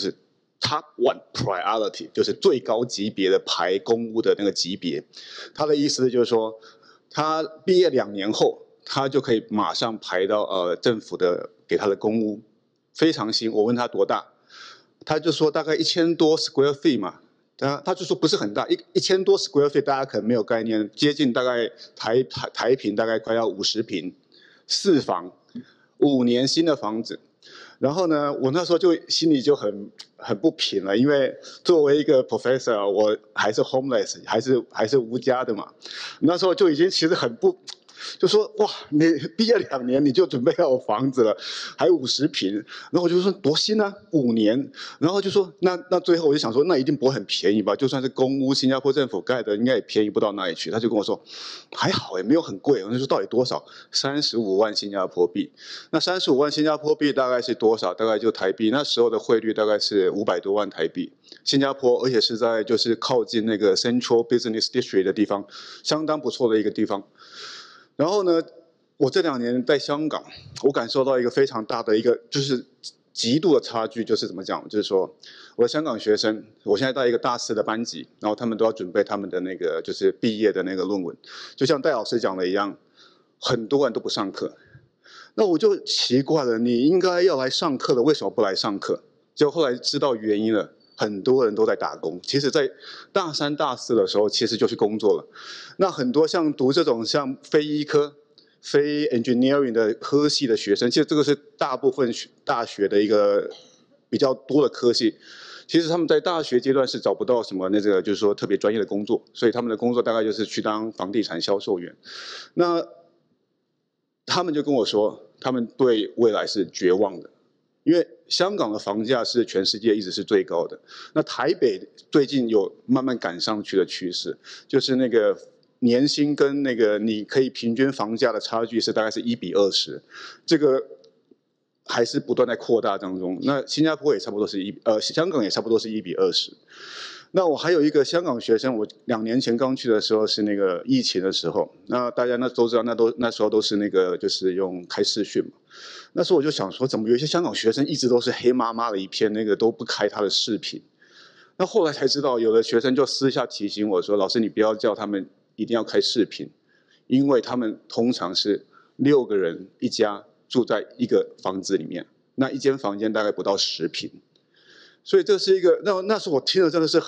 Top 1 priority， 就是最高级别的排公屋的那个级别。他的意思就是说，他毕业2年后，他就可以马上排到政府的给他的公屋，非常新。我问他多大，他就说大概1000多 square feet 嘛。他就说不是很大，1000多 square feet 大家可能没有概念，接近大概台平大概快要50平，4房，5年新的房子。然后呢，我那时候就心里就很不平了，因为作为一个 professor， 我还是 homeless， 还是无家的嘛。那时候就已经其实很不。就说哇，你毕业2年你就准备要有房子了，还50平，然后我就说多新啊，5年，然后就说那最后我就想说，那一定不会很便宜吧？就算是公屋，新加坡政府盖的，应该也便宜不到哪里去。他就跟我说，还好也没有很贵。我就说到底多少？35万新加坡币。那35万新加坡币大概是多少？大概就台币那时候的汇率大概是500多万台币。新加坡，而且是在就是靠近那个 Central Business District 的地方，相当不错的一个地方。然后呢，我这2年在香港，我感受到一个非常大的一个就是极度的差距，就是怎么讲？就是说，我的香港学生，我现在在一个大4的班级，然后他们都要准备他们的那个就是毕业的那个论文，就像戴老师讲的一样，很多人都不上课。那我就奇怪了，你应该要来上课的，为什么不来上课？结果后来知道原因了。很多人都在打工，其实在大3、大4的时候，其实就去工作了。那很多像读这种像非医科、非 engineering 的科系的学生，其实这个是大部分大学的一个比较多的科系。其实他们在大学阶段是找不到什么就是说特别专业的工作，所以他们的工作大概就是去当房地产销售员。那他们就跟我说，他们对未来是绝望的。因为香港的房价是全世界一直是最高的，那台北最近有慢慢赶上去的趋势，就是那个年薪跟那个你可以平均房价的差距是大概是1比20，这个还是不断在扩大当中。那新加坡也差不多是香港也差不多是1比20。那我还有一个香港学生，我2年前刚去的时候是那个疫情的时候，那大家都知道，那时候都是那个就是用开视讯嘛。那时候我就想说，怎么有一些香港学生一直都是黑麻麻的一片，那个都不开他的视频。那后来才知道，有的学生就私下提醒我说：“老师，你不要叫他们一定要开视频，因为他们通常是6个人一家住在一个房子里面，那一间房间大概不到10平。”所以这是一个，那时候我听了真的是很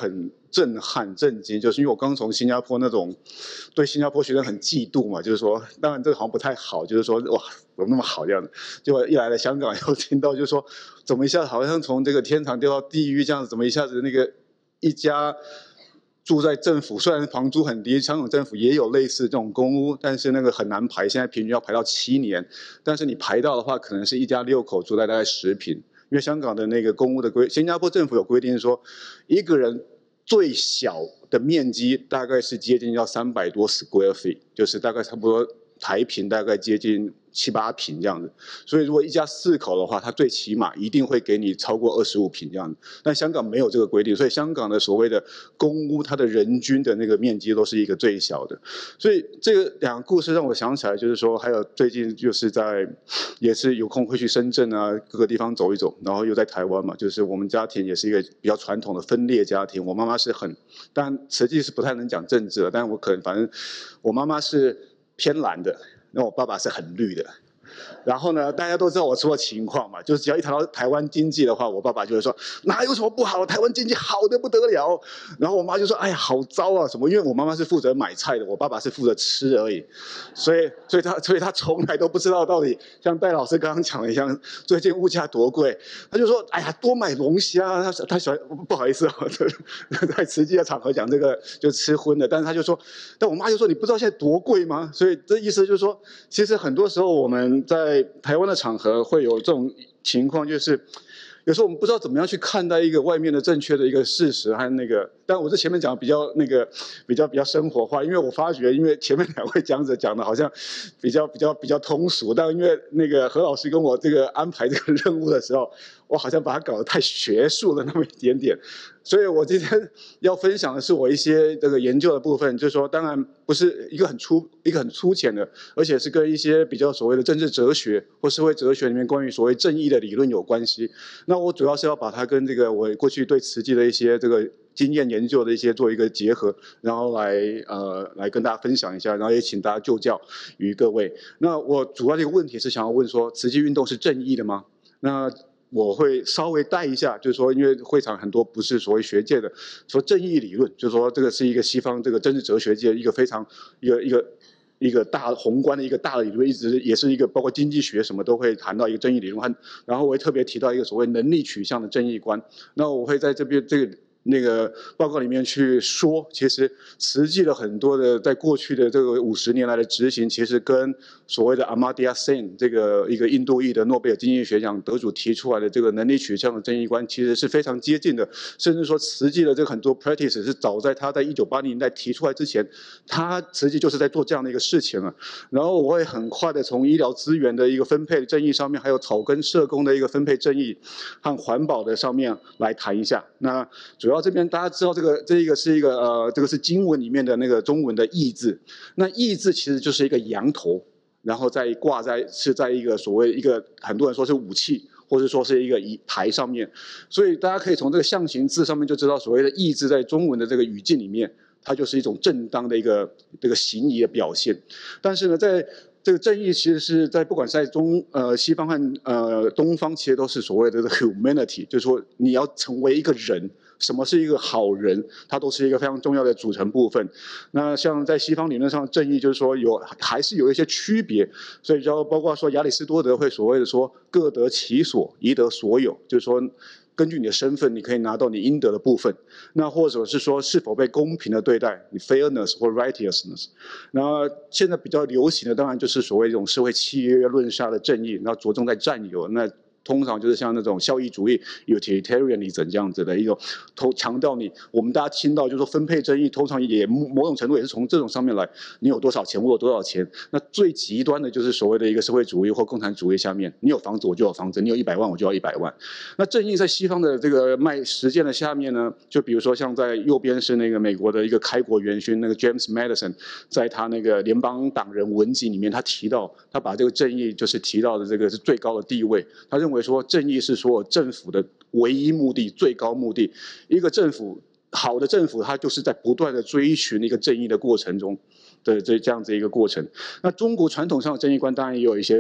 震撼、震惊，就是因为我刚从新加坡那种对新加坡学生很嫉妒嘛，就是说，当然这个好像不太好，就是说哇，怎么那么好这样子？结果一来了香港，又听到就是说，怎么一下好像从这个天堂掉到地狱这样子，怎么一下子那个一家住在政府，虽然房租很低，香港政府也有类似这种公屋，但是那个很难排，现在平均要排到7年，但是你排到的话，可能是一家6口住在大概10平，因为香港的那个公屋的新加坡政府有规定说，一个人最小的面积大概是接近要300多 square feet， 就是大概差不多台平大概接近7、8平这样子。所以如果一家4口的话，它最起码一定会给你超过25平这样子。但香港没有这个规定，所以香港的所谓的公屋，它的人均的那个面积都是一个最小的。所以这个2个故事让我想起来，就是说还有最近就是也是有空会去深圳啊各个地方走一走，然后又在台湾嘛，就是我们家庭也是一个比较传统的分裂家庭。我妈妈是但实际是不太能讲政治的，但我可能反正我妈妈是偏蓝的，那我爸爸是很绿的。然后呢，大家都知道我说的情况嘛，就是只要一谈到台湾经济的话，我爸爸就会说哪有什么不好，台湾经济好得不得了。然后我妈就说哎呀好糟啊什么，因为我妈妈是负责买菜的，我爸爸是负责吃而已，所以他从来都不知道到底像戴老师刚刚讲的一样，最近物价多贵。他就说哎呀多买龙虾，他喜欢，不好意思在实际的场合讲这个就吃荤的，但我妈就说你不知道现在多贵吗？所以这意思就是说，其实很多时候我们在台湾的场合会有这种情况，就是有时候我们不知道怎么样去看待一个外面的正确的一个事实和那个，但我这前面讲的比较生活化，因为我发觉，因为前面2位讲者讲的好像比较通俗，但因为那个何老师跟我这个安排这个任务的时候，我好像把它搞得太学术了那么一点点，所以我今天要分享的是我一些这个研究的部分，就是说，当然不是一个很粗浅的，而且是跟一些比较所谓的政治哲学或社会哲学里面关于所谓正义的理论有关系。那我主要是要把它跟这个我过去对慈济的一些这个经验研究的一些做一个结合，然后来跟大家分享一下，然后也请大家就教于各位。那我主要的一个问题是想要问说，慈济运动是正义的吗？那我会稍微带一下，就是说，因为会场很多不是所谓学界的，说正义理论，就是说这个是一个西方这个政治哲学界一个非常一个大宏观的一个大的理论，一直也是一个包括经济学什么都会谈到一个正义理论，然后我会特别提到一个所谓能力取向的正义观。那我会在这边那个报告里面去说，其实慈济的很多的在过去的这个50年来的执行，其实跟所谓的 Amartya Sen 这个一个印度裔的诺贝尔经济学奖得主提出来的这个能力取向的正义观，其实是非常接近的。甚至说慈济的这个很多 practice 是早在他在1980年代提出来之前，慈济就是在做这样的一个事情了。然后我会很快的从医疗资源的一个分配正义上面，还有草根社工的一个分配正义和环保的上面来谈一下。那主要这边大家知道这个是一个这个是经文里面的那个中文的义字，那义字其实就是一个羊头，然后再挂在一个所谓一个很多人说是武器，或者说是一个仪台上面，所以大家可以从这个象形字上面就知道，所谓的义字在中文的这个语境里面，它就是一种正当的一个这个行仪的表现。但是呢，在这个正义其实是在不管是在西方和东方，其实都是所谓的 humanity， 就是说你要成为一个人。什么是一个好人，它都是一个非常重要的组成部分。那像在西方理论上，正义就是说还是有一些区别，所以就包括说亚里士多德会所谓的说各得其所，宜得所有，就是说根据你的身份，你可以拿到你应得的部分。那或者是说是否被公平的对待，你 fairness 或 righteousness。然后现在比较流行的当然就是所谓这种社会契约论下的正义，那着重在占有那。通常就是像那种效益主义 utilitarianism 这样子的一种，强调我们大家听到就是说分配正义，通常也某种程度也是从这种上面来，你有多少钱，我有多少钱。那最极端的就是所谓的一个社会主义或共产主义下面，你有房子我就有房子，你有100万我就要100万。那正义在西方的这个实践的下面呢，就比如说像在右边是那个美国的一个开国元勋那个 James Madison， 在他那个联邦党人文集里面，他把这个正义就是提到的这个是最高的地位，他认为说正义是所有政府的唯一目的、最高目的。一个好的政府，它就是在不断的追寻一个正义的过程中的这样子一个过程。那中国传统上的正义观当然也有一些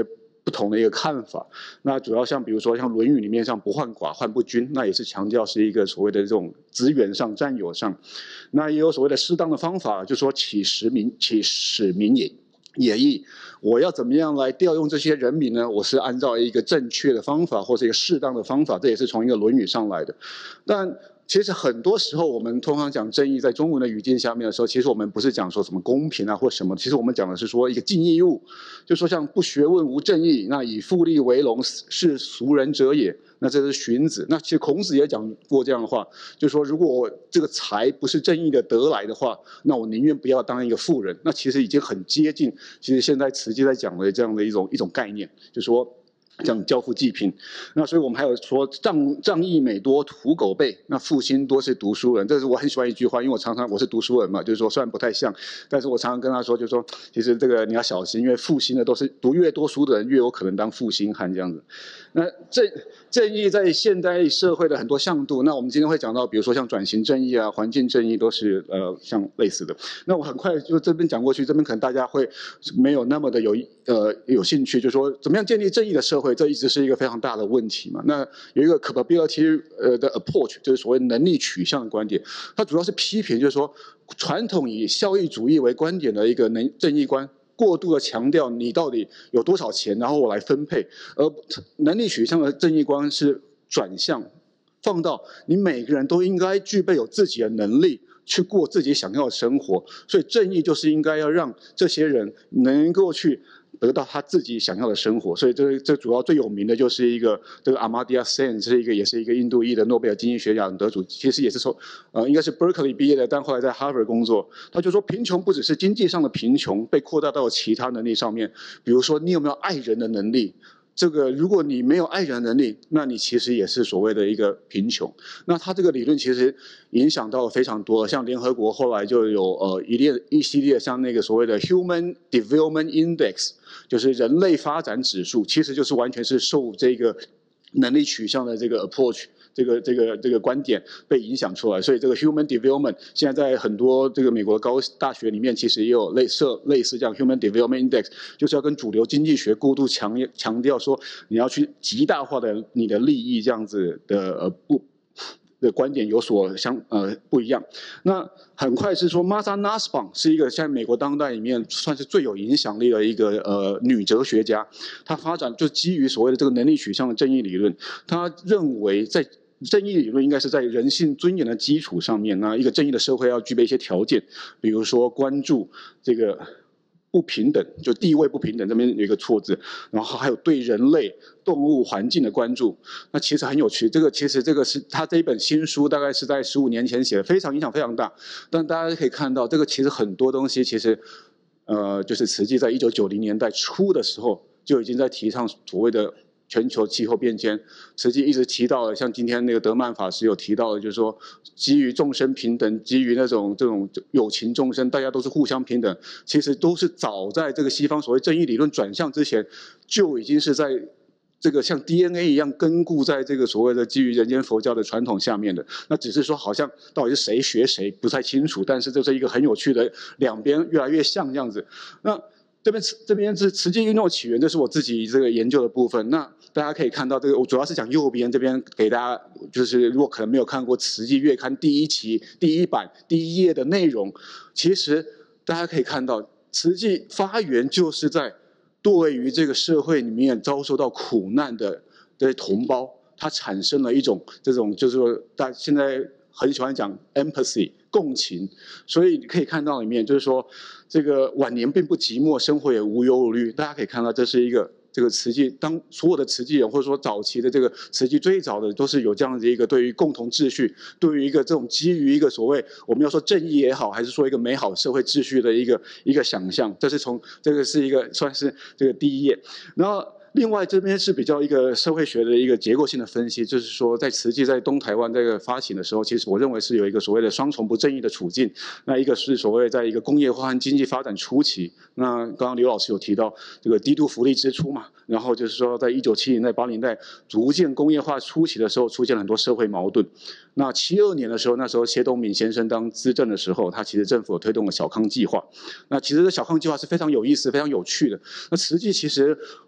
不同的一个看法。那主要像比如说像《论语》里面像不患寡患不均，那也是强调是一个所谓的这种资源上占有上。那也有所谓的适当的方法，就说起始民也易，我要怎么样来调用这些人民呢？我是按照一个正确的方法或者一个适当的方法，这也是从一个《论语》上来的。但其实很多时候我们通常讲正义，在中文的语境下面的时候，其实我们不是讲说什么公平啊或什么，其实我们讲的是说一个敬义务，就说像不学问无正义，那以富利为荣，是俗人者也。那这是荀子，那其实孔子也讲过这样的话，就是说如果我这个财不是正义的得来的话，那我宁愿不要当一个富人。那其实已经很接近，其实现在慈济在讲的这样的一种概念，就是说讲教父济贫。那所以我们还有说仗义美多屠狗辈，那负心多是读书人。这是我很喜欢一句话，因为我是读书人嘛，就是说虽然不太像，但是我常常跟他说，就是说其实这个你要小心，因为负心的都是读越多书的人越有可能当负心汉这样子。那正义在现代社会的很多向度，那我们今天会讲到，比如说像转型正义啊、环境正义，都是像类似的。那我很快就这边讲过去，这边可能大家会没有那么的有兴趣，就是说怎么样建立正义的社会，这一直是一个非常大的问题嘛。那有一个 capability 的 approach， 就是所谓能力取向的观点，它主要是批评，就是说传统以效益主义为观点的一个正义观。过度的强调你到底有多少钱，然后我来分配，而能力取向的正义观是转向放到你每个人都应该具备有自己的能力去过自己想要的生活，所以正义就是应该要让这些人能够去得到他自己想要的生活。所以这主要最有名的就是一个这个 Amartya Sen， 也是一个印度裔的诺贝尔经济学奖得主，其实也是说应该是 Berkeley 毕业的，但后来在 Harvard 工作。他就说贫穷不只是经济上的贫穷，被扩大到其他能力上面，比如说你有没有爱人的能力。这个如果你没有爱人的能力，那你其实也是所谓的一个贫穷。那他这个理论其实影响到了非常多，像联合国后来就有一系列像那个所谓的 Human Development Index， 就是人类发展指数，其实就是完全是受这个能力取向的这个 approach。这个观点被影响出来，所以这个 human development 现在在很多这个美国大学里面，其实也有类似这样 human development index， 就是要跟主流经济学过度强调说你要去极大化的你的利益这样子的的观点有所不一样。那很快是说 Martha Nussbaum 是一个在美国当代里面算是最有影响力的一个女哲学家，她发展就基于所谓的这个能力取向的正义理论，她认为在正义理论应该是在人性尊严的基础上面，那一个正义的社会要具备一些条件，比如说关注这个不平等，就地位不平等，这边有一个错字，然后还有对人类、动物、环境的关注。那其实很有趣，其实这个是他这一本新书，大概是在15年前写的，非常影响非常大。但大家可以看到，这个其实很多东西，其实就是慈济在1990年代初的时候就已经在提倡所谓的全球气候变迁。慈济一直提到了，像今天那个德曼法师有提到的，就是说基于众生平等，基于这种有情众生，大家都是互相平等，其实都是早在这个西方所谓正义理论转向之前，就已经是在这个像 DNA 一样根固在这个所谓的基于人间佛教的传统下面的。那只是说好像到底是谁学谁不太清楚，但是这是一个很有趣的两边越来越像这样子。那这边是慈济运动起源，这是我自己这个研究的部分。那大家可以看到，这个我主要是讲右边这边给大家，就是如果可能没有看过慈济月刊第1期第1版第1页的内容，其实大家可以看到，慈济发源就是在对于这个社会里面遭受到苦难的同胞，它产生了一种这种就是说大家现在很喜欢讲 empathy 共情，所以你可以看到里面就是说这个晚年并不寂寞，生活也无忧无虑。大家可以看到这是一个这个慈济，当所有的慈济人或者说早期的这个慈济最早的都是有这样的一个对于共同秩序，对于一个这种基于一个所谓我们要说正义也好，还是说一个美好社会秩序的一个想象。这个是一个算是这个第1页，然后另外这边是比较一个社会学的一个结构性的分析，就是说在慈济在东台湾这个发行的时候，其实我认为是有一个所谓的双重不正义的处境。那一个是所谓在一个工业化和经济发展初期，那刚刚刘老师有提到这个低度福利支出嘛，然后就是说在1970年代80年代逐渐工业化初期的时候，出现了很多社会矛盾。那72年的时候，那时候谢东闵先生当资政的时候，他其实政府有推动了小康计划。那其实这小康计划是非常有意思、非常有趣的。那慈济其实我好像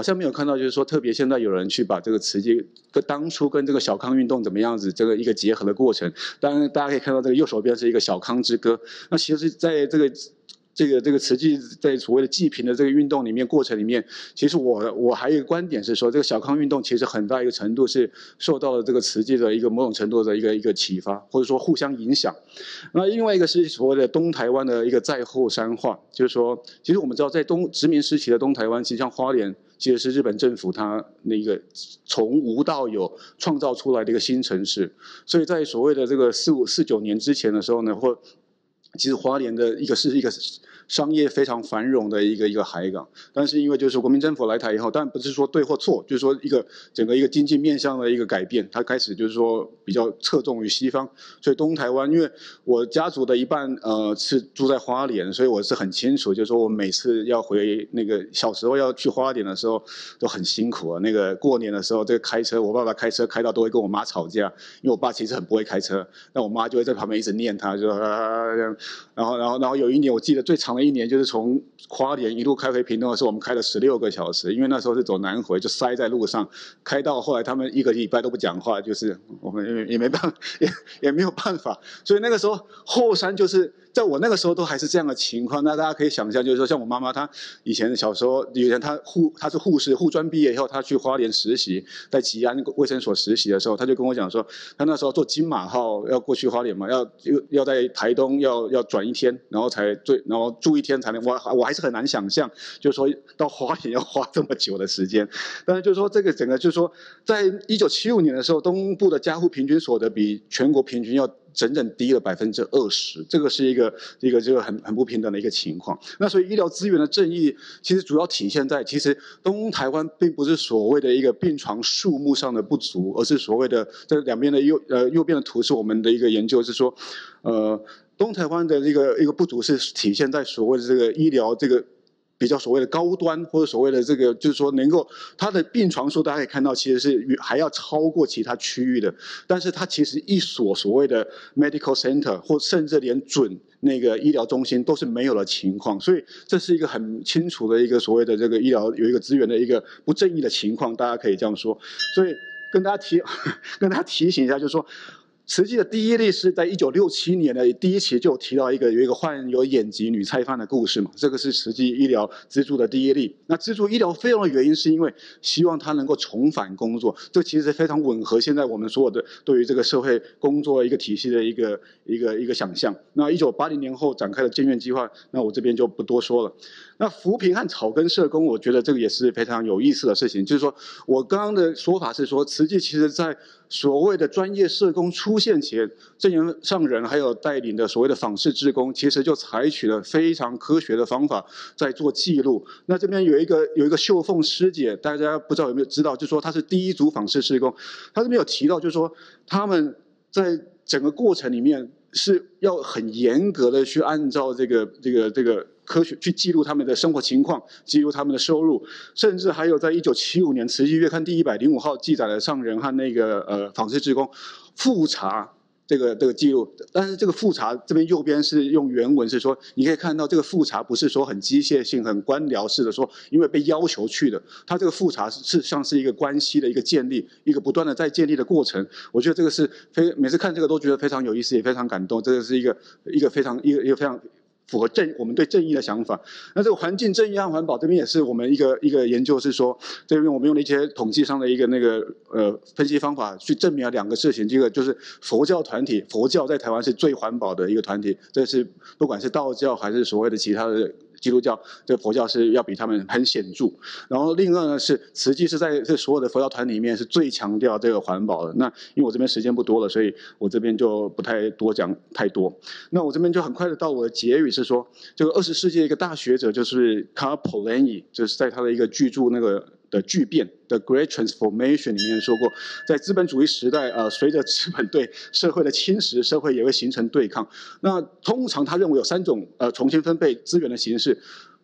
像没有看到，就是说特别现在有人去把这个慈济跟当初跟这个小康运动怎么样子这个一个结合的过程。当然大家可以看到这个右手边是一个小康之歌，那其实在这个慈济在所谓的济贫的这个运动里面过程里面，其实我还有一个观点是说，这个小康运动其实很大一个程度是受到了这个慈济的一个某种程度的一个启发，或者说互相影响。那另外一个是所谓的东台湾的一个在后山化，就是说，其实我们知道在殖民时期的东台湾，其实像花莲，其实是日本政府它那个从无到有创造出来的一个新城市，所以在所谓的这个45、49年之前的时候呢，其实花莲的是一个商业非常繁荣的一个海港，但是因为就是国民政府来台以后，当然不是说对或错，就是说整个一个经济面向的一个改变，它开始就是说比较侧重于西方，所以东台湾，因为我家族的一半是住在花莲，所以我是很清楚，就是说我每次要回那个小时候要去花莲的时候都很辛苦啊。那个过年的时候，这个开车，我爸爸开车开到都会跟我妈吵架，因为我爸其实很不会开车，那我妈就会在旁边一直念他，就这样。然后有一年我记得最长的一年就是从花莲一路开回屏东的时候，我们开了16个小时，因为那时候是走南回，就塞在路上，开到后来他们1个礼拜都不讲话，就是我们也没办法，也没有办法，所以那个时候后山就是在我那个时候都还是这样的情况。那大家可以想象，就是说像我妈妈，她以前小时候，以前她是护士，护专毕业以后，她去花莲实习，在吉安卫生所实习的时候，她就跟我讲说，她那时候坐金马号要过去花莲嘛，要在台东要转1天，然后住1天才能。我还是很难想象，就是说到花莲要花这么久的时间。但是就是说这个整个就是说，在1975年的时候，东部的家户平均所得比全国平均要整整低了20%，这个是一个很不平等的一个情况。那所以医疗资源的正义，其实主要体现在，其实东台湾并不是所谓的一个病床数目上的不足，而是所谓的这两边的右边的图是我们的一个研究，是说，东台湾的一个不足是体现在所谓的这个医疗这个比较所谓的高端，或者所谓的这个就是说能够它的病床数大家可以看到其实是还要超过其他区域的，但是它其实一所谓的 medical center 或甚至连准那个医疗中心都是没有的情况，所以这是一个很清楚的一个所谓的这个医疗有一个资源的一个不正义的情况，大家可以这样说。所以跟大家提醒一下，就是说。慈济的第一例是在1967年的第1期就提到有一个患有眼疾女菜贩的故事嘛，这个是慈济医疗资助的第一例。那资助医疗费用的原因是因为希望她能够重返工作，这其实是非常吻合现在我们所有的对于这个社会工作一个体系的一个想象。那1980年后展开的建院计划，那我这边就不多说了。那扶贫和草根社工，我觉得这个也是非常有意思的事情。就是说我刚刚的说法是说，慈济其实在所谓的专业社工出现前，证严上人还有带领的所谓的访视志工，其实就采取了非常科学的方法在做记录。那这边有一个秀凤师姐，大家不知道有没有知道，就是说她是第1组访视志工，她这边有提到，就是说他们在整个过程里面是要很严格的去按照这个科学去记录他们的生活情况，记录他们的收入，甚至还有在1975年慈济月刊第105号记载了上人和那个访视志工复查这个记录。但是这个复查这边右边是用原文，是说你可以看到这个复查不是说很机械性很官僚式的说因为被要求去的，它这个复查是像是一个关系的一个建立，一个不断的在建立的过程。我觉得这个是每次看这个都觉得非常有意思，也非常感动。这个是一个非常符合我们对正义的想法。那这个环境正义和环保这边也是我们一个研究，是说这边我们用了一些统计上的一个分析方法去证明了2个事情。这个就是佛教团体，佛教在台湾是最环保的一个团体，这是不管是道教还是所谓的其他的基督教，这个佛教是要比他们很显著。然后另外呢是慈济是在这所有的佛教团体里面是最强调这个环保的。那因为我这边时间不多了，所以我这边就不太多讲太多。那我这边就很快的到我的结语，是说这个20世纪一个大学者就是 Karl Polanyi， 就是在他的一个巨著的巨变的 Great Transformation 里面说过，在资本主义时代，随着资本对社会的侵蚀，社会也会形成对抗。那通常他认为有3种重新分配资源的形式。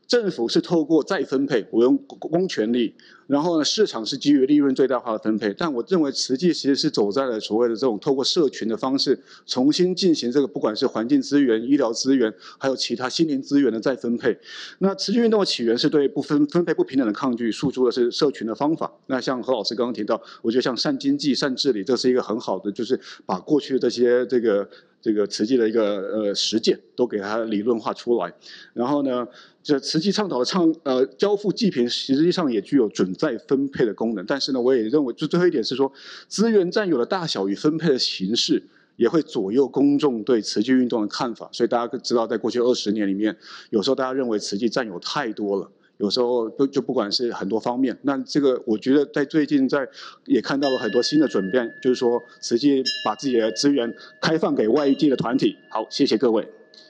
政府是透过再分配，我用公权力，然后呢，市场是基于利润最大化的分配。但我认为慈济其实是走在了所谓的这种透过社群的方式，重新进行这个不管是环境资源、医疗资源，还有其他心灵资源的再分配。那慈济运动的起源是对分配不平等的抗拒，诉诸的是社群的方法。那像何老师刚刚提到，我觉得像善经济、善治理，这是一个很好的，就是把过去的这些这个慈济的一个实践都给它理论化出来。然后呢，这慈济倡导的交付济贫，实际上也具有准再分配的功能。但是呢，我也认为，就最后一点是说，资源占有的大小与分配的形式，也会左右公众对慈济运动的看法。所以大家知道，在过去20年里面，有时候大家认为慈济占有太多了。有时候就不管是很多方面，那这个我觉得在最近也看到了很多新的转变，就是说慈济把自己的资源开放给外界的团体。好，谢谢各位。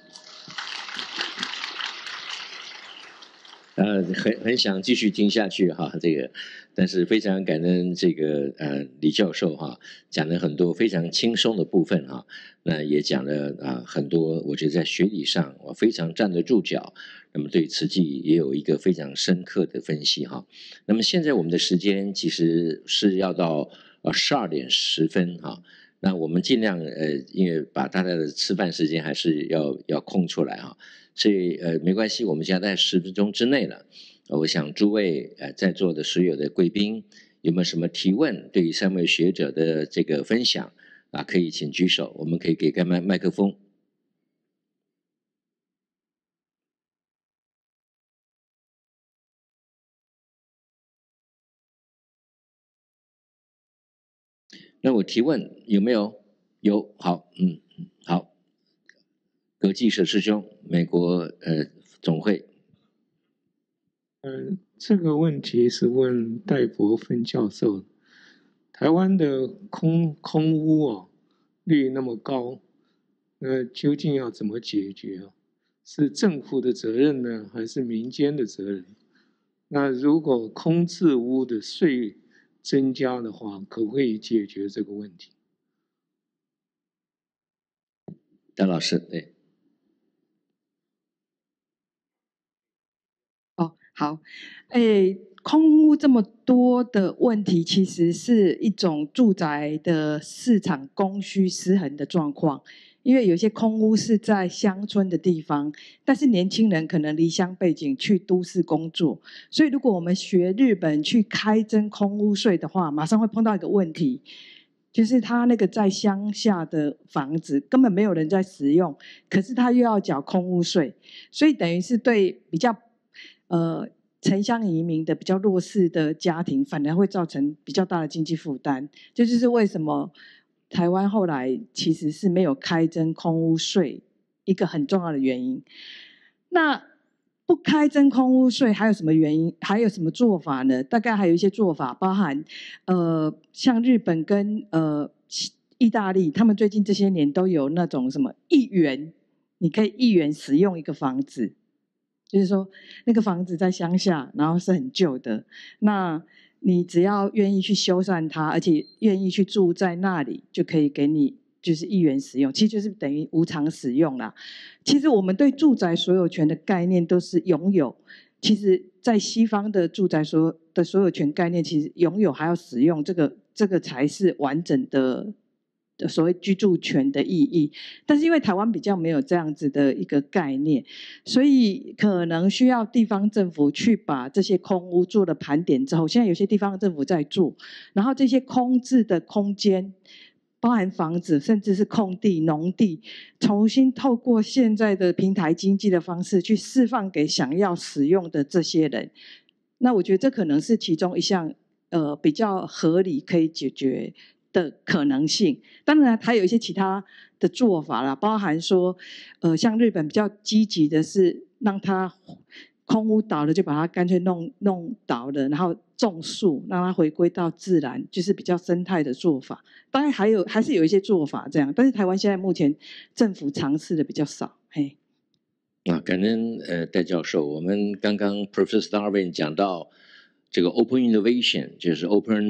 很想继续听下去哈，这个，但是非常感恩这个李教授哈，讲了很多非常轻松的部分哈，那也讲了很多，我觉得在学理上我非常站得住脚，那么对慈济也有一个非常深刻的分析哈。那么现在我们的时间其实是要到12点10分哈，那我们尽量因为把大家的吃饭时间还是要空出来哈。所以没关系，我们现在在10分钟之内了。我想诸位在座的所有的贵宾有没有什么提问？对于3位学者的这个分享可以请举手，我们可以给麦克风。那我提问有没有？有，好，好。葛继舍师兄，美国总会。 这个问题是问戴伯芬教授。台湾的空污率那么高，那究竟要怎么解决啊？是政府的责任呢，还是民间的责任？那如果空置污的税增加的话，可不可以解决这个问题？ 戴老师，对。 好，空污这么多的问题，其实是一种住宅的市场供需失衡的状况。因为有些空污是在乡村的地方，但是年轻人可能离乡背井去都市工作，所以如果我们学日本去开征空污税的话，马上会碰到一个问题，就是他那个在乡下的房子根本没有人在使用，可是他又要缴空污税，所以等于是对比较城乡移民的比较弱势的家庭，反而会造成比较大的经济负担。这就是为什么台湾后来其实是没有开征空污税一个很重要的原因。那不开征空污税还有什么原因？还有什么做法呢？大概还有一些做法，包含像日本跟意大利，他们最近这些年都有那种什么1元，你可以1元使用一个房子。就是说，那个房子在乡下，然后是很旧的，那你只要愿意去修缮它，而且愿意去住在那里，就可以给你就是1元使用，其实就是等于无偿使用啦。其实我们对住宅所有权的概念都是拥有，其实在西方的住宅所有权概念，其实拥有还要使用，这个才是完整的所谓居住权的意义。但是因为台湾比较没有这样子的一个概念，所以可能需要地方政府去把这些空污做了盘点之后，现在有些地方政府在做，然后这些空置的空间，包含房子甚至是空地、农地，重新透过现在的平台经济的方式去释放给想要使用的这些人。那我觉得这可能是其中一项比较合理可以解决的可能性。当然还有一些其他的做法啦，包含说像日本比较积极的是让它空污倒了就把它干脆弄倒了，然后种树让它回归到自然，就是比较生态的做法。当然还是有一些做法这样，但是台湾现在目前政府尝试的比较少。嘿， 感恩戴教授。我们刚刚 Professor Darwin 讲到这个 Open Innovation， 就是 Open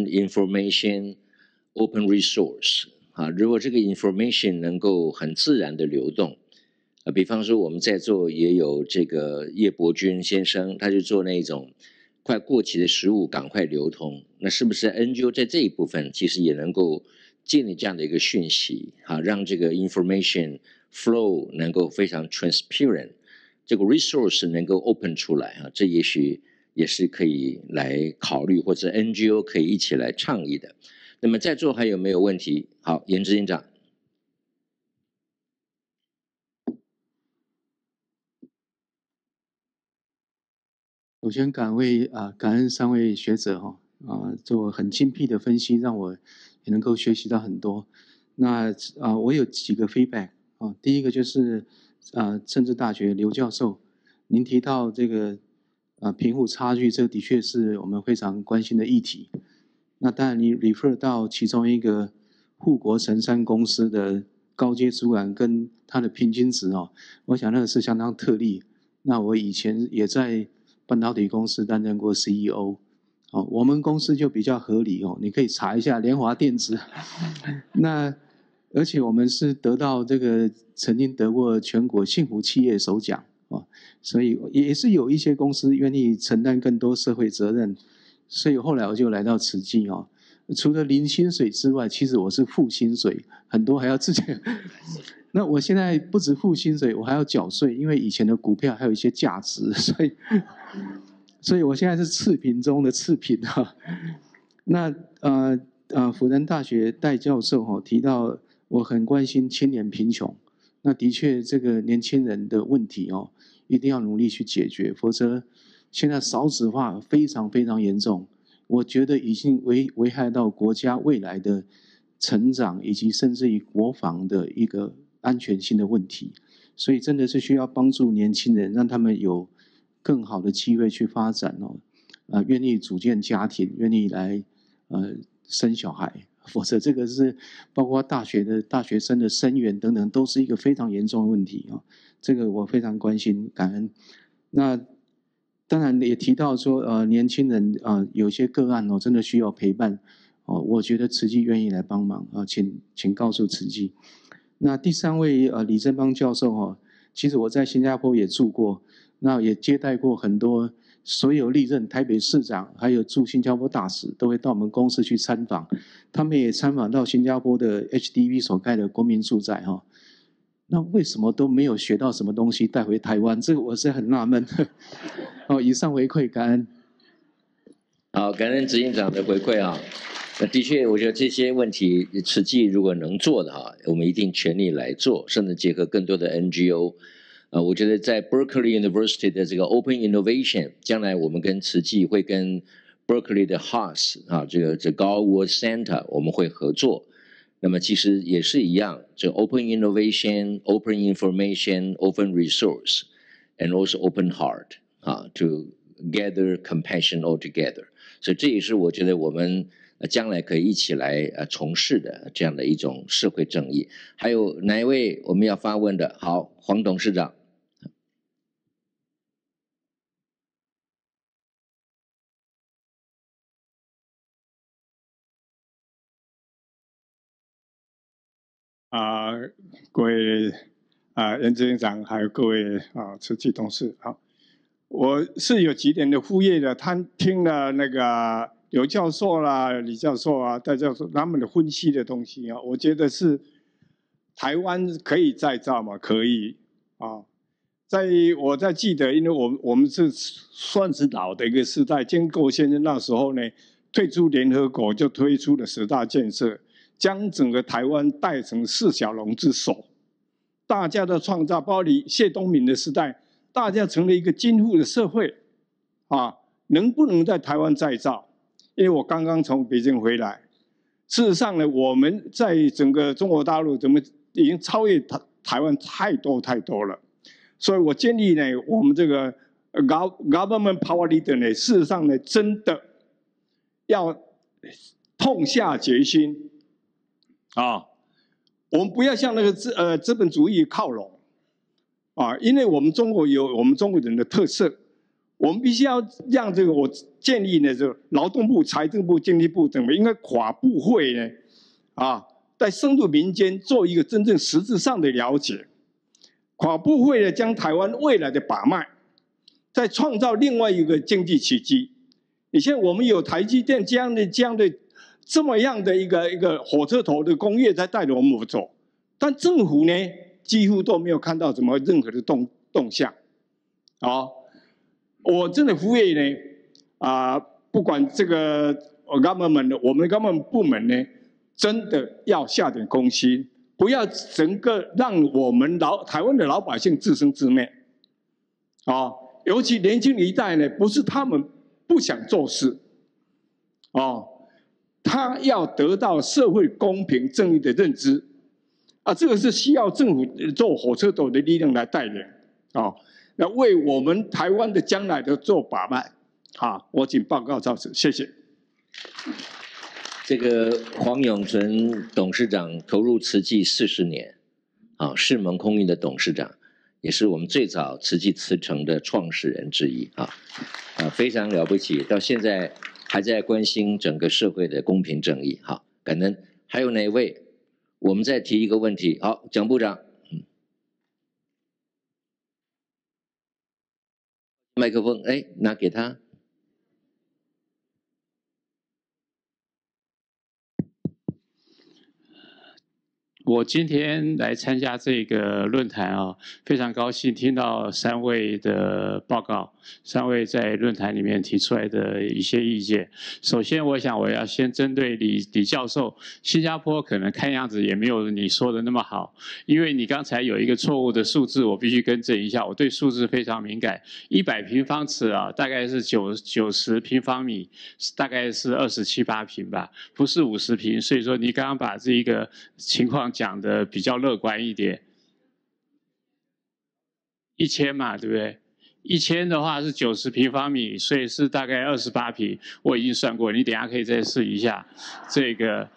Information。Open resource 如果这个 information 能够很自然的流动比方说我们在座也有这个叶伯钧先生，他就做那种快过期的食物赶快流通，那是不是 NGO 在这一部分其实也能够建立这样的一个讯息啊，让这个 information flow 能够非常 transparent， 这个 resource 能够 open 出来啊，这也许也是可以来考虑，或者 NGO 可以一起来倡议的。那么在座还有没有问题？好，颜执行长。 首先感恩3位学者做很精辟的分析，让我也能够学习到很多。那我有几个 feedback 第一个就是政治大学刘教授，您提到这个贫富差距，这的确是我们非常关心的议题。那当然你 refer 到其中一个护国神山公司的高阶主管跟他的平均值我想那个是相当特例。那我以前也在半导体公司担任过 CEO， 我们公司就比较合理你可以查一下联华电子。那而且我们是得到这个曾经得过全国幸福企业首奖所以也是有一些公司愿意承担更多社会责任，所以后来我就来到慈济除了零薪水之外，其实我是付薪水，很多还要自己。那我现在不止付薪水，我还要缴税，因为以前的股票还有一些价值，所以我现在是次品中的次品那辅仁大学戴教授提到，我很关心青年贫穷。那的确，这个年轻人的问题一定要努力去解决，否则现在少子化非常非常严重，我觉得已经危害到国家未来的成长，以及甚至于国防的一个安全性的问题。所以真的是需要帮助年轻人，让他们有更好的机会去发展愿意组建家庭，愿意来生小孩。否则这个是包括大学生的生源等等，都是一个非常严重的问题这个我非常关心，感恩。那当然也提到说年轻人有些个案真的需要陪伴我觉得慈济愿意来帮忙请告诉慈济。那第3位李正邦教授其实我在新加坡也住过，那也接待过很多所有历任台北市长，还有驻新加坡大使都会到我们公司去参访，他们也参访到新加坡的 HDB 所盖的国民住宅那为什么都没有学到什么东西带回台湾？这个我是很纳闷以上回馈，感恩。 好，感恩执行长的回馈那的确，我觉得这些问题慈济如果能做的我们一定全力来做，甚至结合更多的 NGO。我觉得在 Berkeley University 的这个 Open Innovation， 将来我们跟慈济会跟 Berkeley 的 Haas 这个 Garwood Center 我们会合作。那么其实也是一样，这 Open Innovation、Open Information、Open Resource and also Open Heart to gather compassion all together。所以这也是我觉得我们将来可以一起来从事的这样的一种社会正义。还有哪一位我们要发问的？好，黄董事长。 各位颜执行长，还有各位慈济同事我是有几点的呼吁的。听了那个刘教授啦、李教授戴教授他们的分析的东西我觉得是台湾可以再造嘛，可以我在记得，因为我们是算是老的一个时代，建构先生那时候呢退出联合国，就推出了10大建设。将整个台湾带成4小龙之首，大家的创造，包括谢东闵的时代，大家成了一个金富的社会能不能在台湾再造？因为我刚刚从北京回来，事实上呢，我们在整个中国大陆已经超越台湾太多了，所以我建议呢，我们这个 government power leader 呢，事实上呢，真的要痛下决心。我们不要向那个资本主义靠拢因为我们中国有我们中国人的特色，我们必须要让这个我建议呢，就劳动部、财政部、经济部等应该跨部会呢在深入民间做一个真正实质上的了解， 跨部会的将台湾未来的把脉，再创造另外一个经济奇迹。你像我们有台积电这样的这么样的一个火车头的工业在带着我们走，但政府呢几乎都没有看到什么任何的动向。我真的呼吁呢，不管这个我们的 government 部门呢，真的要下点功夫，不要整个让我们台湾的老百姓自生自灭。尤其年轻一代呢，不是他们不想做事，他要得到社会公平正义的认知，这个是需要政府做火车头的力量来带领，那为我们台湾的将来的做把脉。我谨报告到此，谢谢。 这个黄永存董事长投入慈济40年，世盟空运的董事长，也是我们最早慈济慈诚的创始人之一非常了不起，到现在还在关心整个社会的公平正义，感恩。还有哪位？我们再提一个问题，好，蒋部长，麦克风，拿给他。 我今天来参加这个论坛非常高兴听到3位的报告，3位在论坛里面提出来的一些意见。首先，我想我要先针对李教授，新加坡可能看样子也没有你说的那么好，因为你刚才有一个错误的数字，我必须更正一下，我对数字非常敏感。100平方尺大概是90平方米，大概是27、8平吧，不是50平。所以说你刚刚把这一个情况讲的比较乐观一点，1000嘛，对不对？1000的话是90平方米，所以是大概28平。我已经算过，你等一下可以再试一下这个。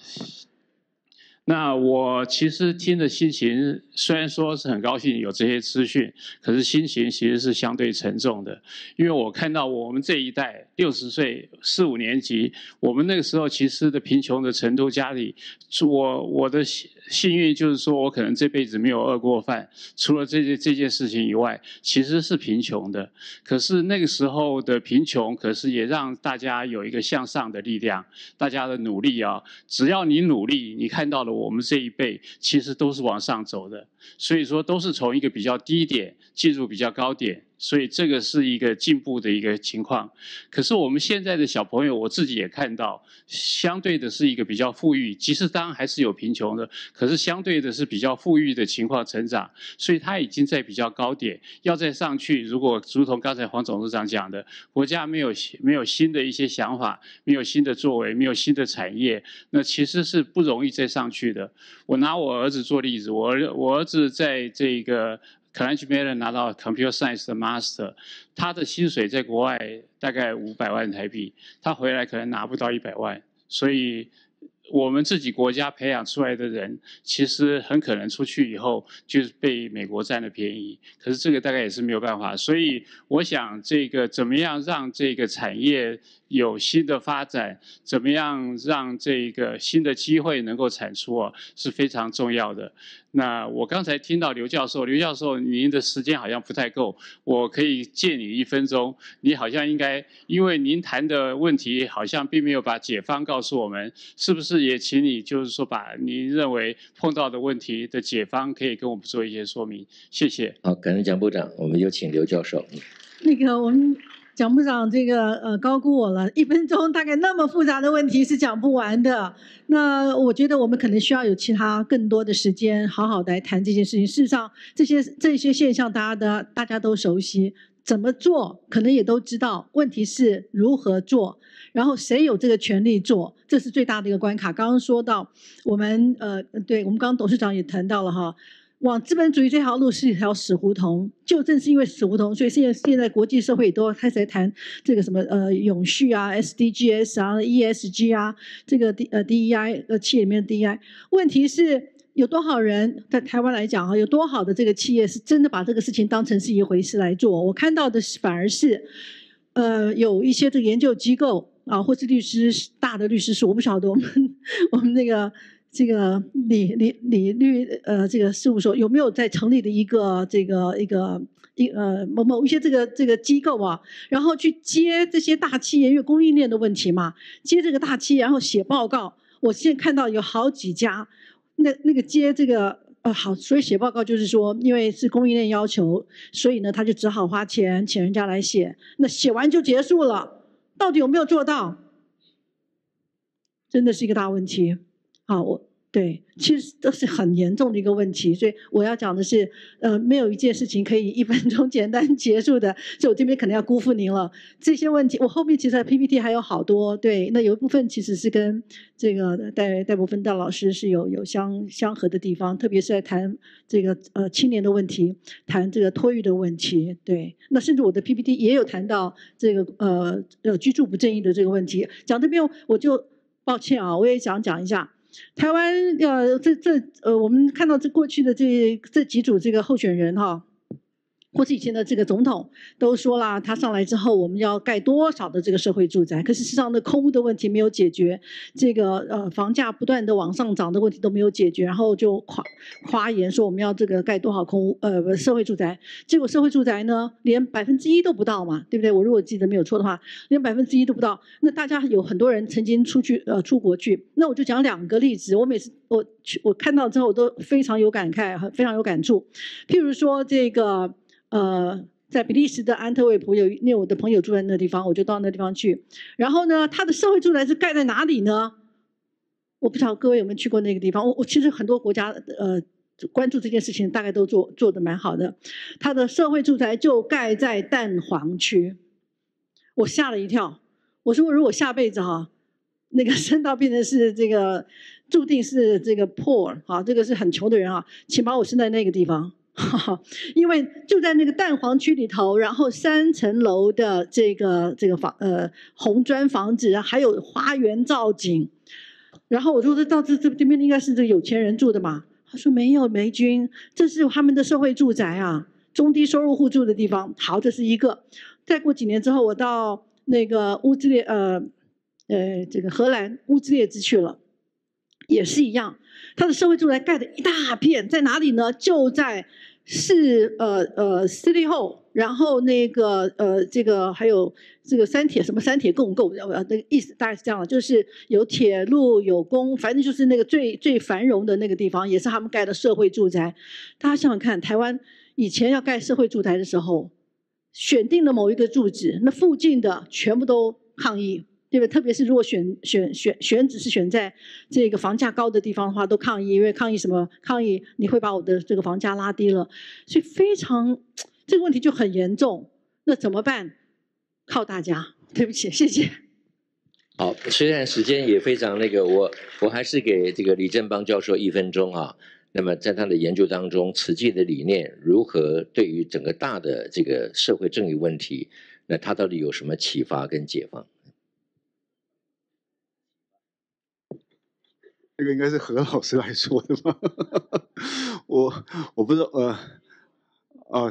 那我其实听的心情，虽然说是很高兴有这些资讯，可是心情其实是相对沉重的，因为我看到我们这一代60岁4、5年级，我们那个时候其实的贫穷的程度，家里我的幸运就是说我可能这辈子没有饿过饭，除了这件事情以外，其实是贫穷的。可是那个时候的贫穷，可是也让大家有一个向上的力量，大家的努力只要你努力，你看到了我们这一辈其实都是往上走的，所以说都是从一个比较低点进入比较高点，所以这个是一个进步的一个情况。可是我们现在的小朋友，我自己也看到，相对的是一个比较富裕，即使当然还是有贫穷的，可是相对的是比较富裕的情况成长，所以他已经在比较高点，要再上去，如果如同刚才黄董事长讲的，国家没有新的一些想法，没有新的作为，没有新的产业，那其实是不容易再上去的。我拿我儿子做例子，我儿子在这个Carnegie Mellon 拿到 Computer Science 的 Master， 他的薪水在国外大概500万台币，他回来可能拿不到100万，所以我们自己国家培养出来的人，其实很可能出去以后就是被美国占了便宜，可是这个大概也是没有办法。所以我想这个怎么样让这个产业有新的发展，怎么样让这个新的机会能够产出是非常重要的。那我刚才听到刘教授您的时间好像不太够，我可以借你1分钟，你好像应该，因为您谈的问题好像并没有把解方告诉我们，是不是也请你就是说把您认为碰到的问题的解方可以跟我们做一些说明，谢谢。 好，感恩蒋部长，我们有请刘教授。 那个我们蒋部长这个高估我了，1分钟大概那么复杂的问题是讲不完的。那我觉得我们可能需要有其他更多的时间，好好来谈这件事情。事实上，这些现象大家都熟悉，怎么做可能也都知道，问题是如何做，然后谁有这个权利做，这是最大的一个关卡。刚刚说到我们对我们刚刚董事长也谈到了往资本主义这条路是一条死胡同，就正是因为死胡同，所以现在国际社会也都开始在谈这个什么永续啊、SDGs 啊、ESG 啊，这个DEI 企业里面的 DEI。问题是有多少人在台湾来讲有多少的这个企业是真的把这个事情当成是一回事来做？我看到的反而是有一些这个研究机构或是大的律师事务，我不晓得我们那个这个理律这个事务所有没有在成立的一个某一些这个机构啊，然后去接这些大企业，因为供应链的问题嘛，接这个大企业，然后写报告。我现在看到有好几家，那个接这个好，所以写报告就是说，因为是供应链要求，所以呢他就只好花钱请人家来写，那写完就结束了，到底有没有做到？真的是一个大问题。好，对，其实这是很严重的一个问题，所以我要讲的是，没有一件事情可以1分钟简单结束的，所以我这边可能要辜负您了。这些问题，我后面其实 PPT 还有好多，对，那有一部分其实是跟这个戴伯芬戴老师是有相合的地方，特别是在谈这个青年的问题，谈这个托育的问题，对，那甚至我的 PPT 也有谈到这个居住不正义的这个问题。讲这边我就抱歉啊，我也想讲一下。台湾我们看到过去的这几组这个候选人哈，或是以前的这个总统都说啦，他上来之后我们要盖多少的这个社会住宅，可是事实上的空屋的问题没有解决，这个房价不断的往上涨的问题都没有解决，然后就夸言说我们要这个盖多少社会住宅，结果社会住宅呢连1%都不到嘛，对不对？我如果记得没有错的话，连1%都不到。那大家有很多人曾经出国去，那我就讲2个例子，我看到之后我都非常有感慨，非常有感触。譬如说这个在比利时的安特卫普因为我的朋友住在那地方，我就到那地方去。然后呢，他的社会住宅是盖在哪里呢？我不知道各位有没有去过那个地方。我其实很多国家关注这件事情，大概都做得蛮好的。他的社会住宅就盖在蛋黄区，我吓了一跳。我说如果下辈子哈，那个生到变成是这个注定是这个 poor 啊，这个是很穷的人啊，请把我生在那个地方。因为就在那个蛋黄区里头，然后3层楼的这个红砖房子，还有花园造景。然后我说这边应该是这个有钱人住的嘛？他说没有，梅君，这是他们的社会住宅啊，中低收入户住的地方。好，这是一个。再过几年之后，我到那个这个荷兰乌兹列兹去了，也是一样。他的社会住宅盖的一大片，在哪里呢？就在City Hall， 然后那个这个还有这个三铁共构，那个意思大概是这样的，就是有铁路有公，反正就是那个最繁荣的那个地方，也是他们盖的社会住宅。大家想想看，台湾以前要盖社会住宅的时候，选定了某一个住址，那附近的全部都抗议。对不对？特别是如果选址是选在这个房价高的地方的话，都抗议，因为抗议什么？抗议你会把我的这个房价拉低了，所以这个问题就很严重。那怎么办？靠大家。对不起，谢谢。 好，虽然时间也非常我还是给这个李正邦教授1分钟啊。那么在他的研究当中，慈济的理念如何对于整个大的这个社会正义问题，那他到底有什么启发跟解放？ 这个应该是何老师来说的吧？我不知道，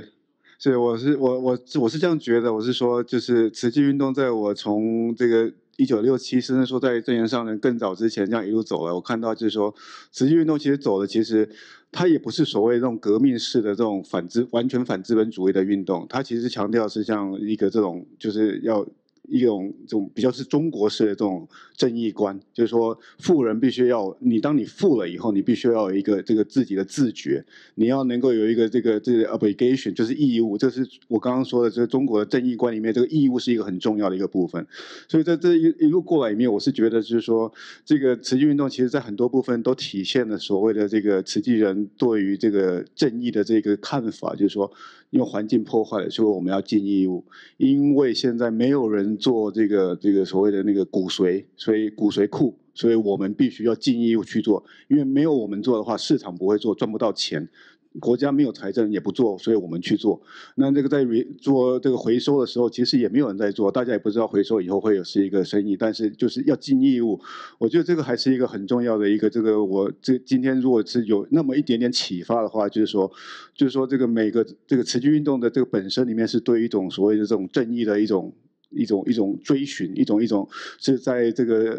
我是这样觉得，我是说，就是慈济运动，在我从这个1967，甚至说在正言上人更早之前这样一路走来，我看到就是说，慈济运动其实它也不是所谓这种革命式的这种完全反资本主义的运动，它其实强调是像一个这种就是要。这种比较是中国式的这种正义观，就是说富人必须要当你富了以后，你必须要有一个这个自己的自觉，你要能够有一个这个 obligation， 就是义务，这是我刚刚说的，这个中国的正义观里面，这个义务是一个很重要的一个部分。所以在这一路过来里面，我是觉得就是说，这个慈济运动其实在很多部分都体现了所谓的这个慈济人对于这个正义的这个看法，就是说，因为环境破坏了，所以我们要尽义务，因为现在没有人做这个所谓的那个骨髓，所以骨髓库，所以我们必须要尽义务去做，因为没有我们做的话，市场不会做，赚不到钱。国家没有财政也不做，所以我们去做。那这个在做这个回收的时候，其实也没有人在做，大家也不知道回收以后会是一个生意，但是就是要尽义务。我觉得这个还是一个很重要的一个今天如果是有那么一点点启发的话，就是说这个每个这个慈济运动的这个本身里面是对一种所谓的这种正义的一种追寻，一种是在这个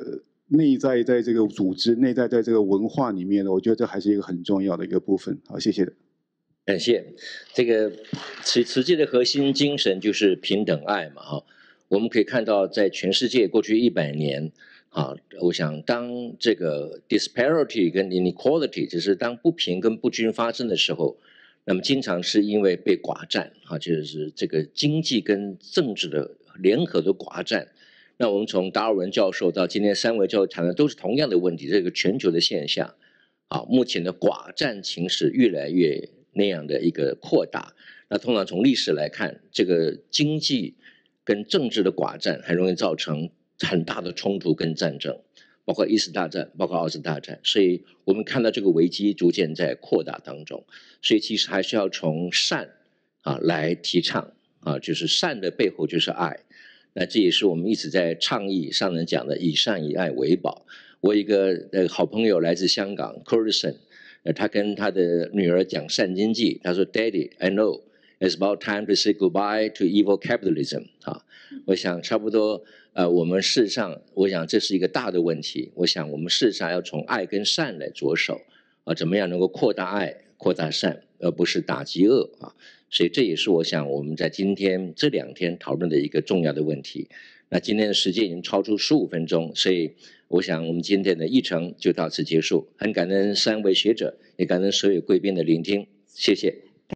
内在在这个组织、内在在这个文化里面呢，我觉得这还是一个很重要的一个部分。好，谢谢的。 感谢。这个慈济的核心精神就是平等爱嘛，哈。我们可以看到，在全世界过去100年，啊，我想当这个 disparity 跟 inequality， 就是当不平跟不均发生的时候，那么经常是因为被寡占，啊，就是这个经济跟政治的联合的寡占。那我们从达尔文教授到今天3位教授谈的都是同样的问题，这个全球的现象，啊，目前的寡占情势越来越那样的一个扩大。那通常从历史来看，这个经济跟政治的寡占很容易造成很大的冲突跟战争，包括1次大战，包括2次大战。所以我们看到这个危机逐渐在扩大当中。所以其实还是要从善啊来提倡啊，就是善的背后就是爱。那这也是我们一直在倡议上人讲的以善以爱为宝。我一个好朋友来自香港 Curson， 他跟他的女儿讲善经济，他说 Daddy I know it's about time to say goodbye to evil capitalism 啊。我想差不多我们事实上我想这是一个大的问题，我想我们事实上要从爱跟善来着手啊，怎么样能够扩大爱扩大善，而不是打击恶啊。所以这也是我想我们在今天这2天讨论的一个重要的问题。那今天的时间已经超出15分钟，所以我想我们今天的议程就到此结束。很感恩3位学者，也感恩所有贵宾的聆听，谢谢。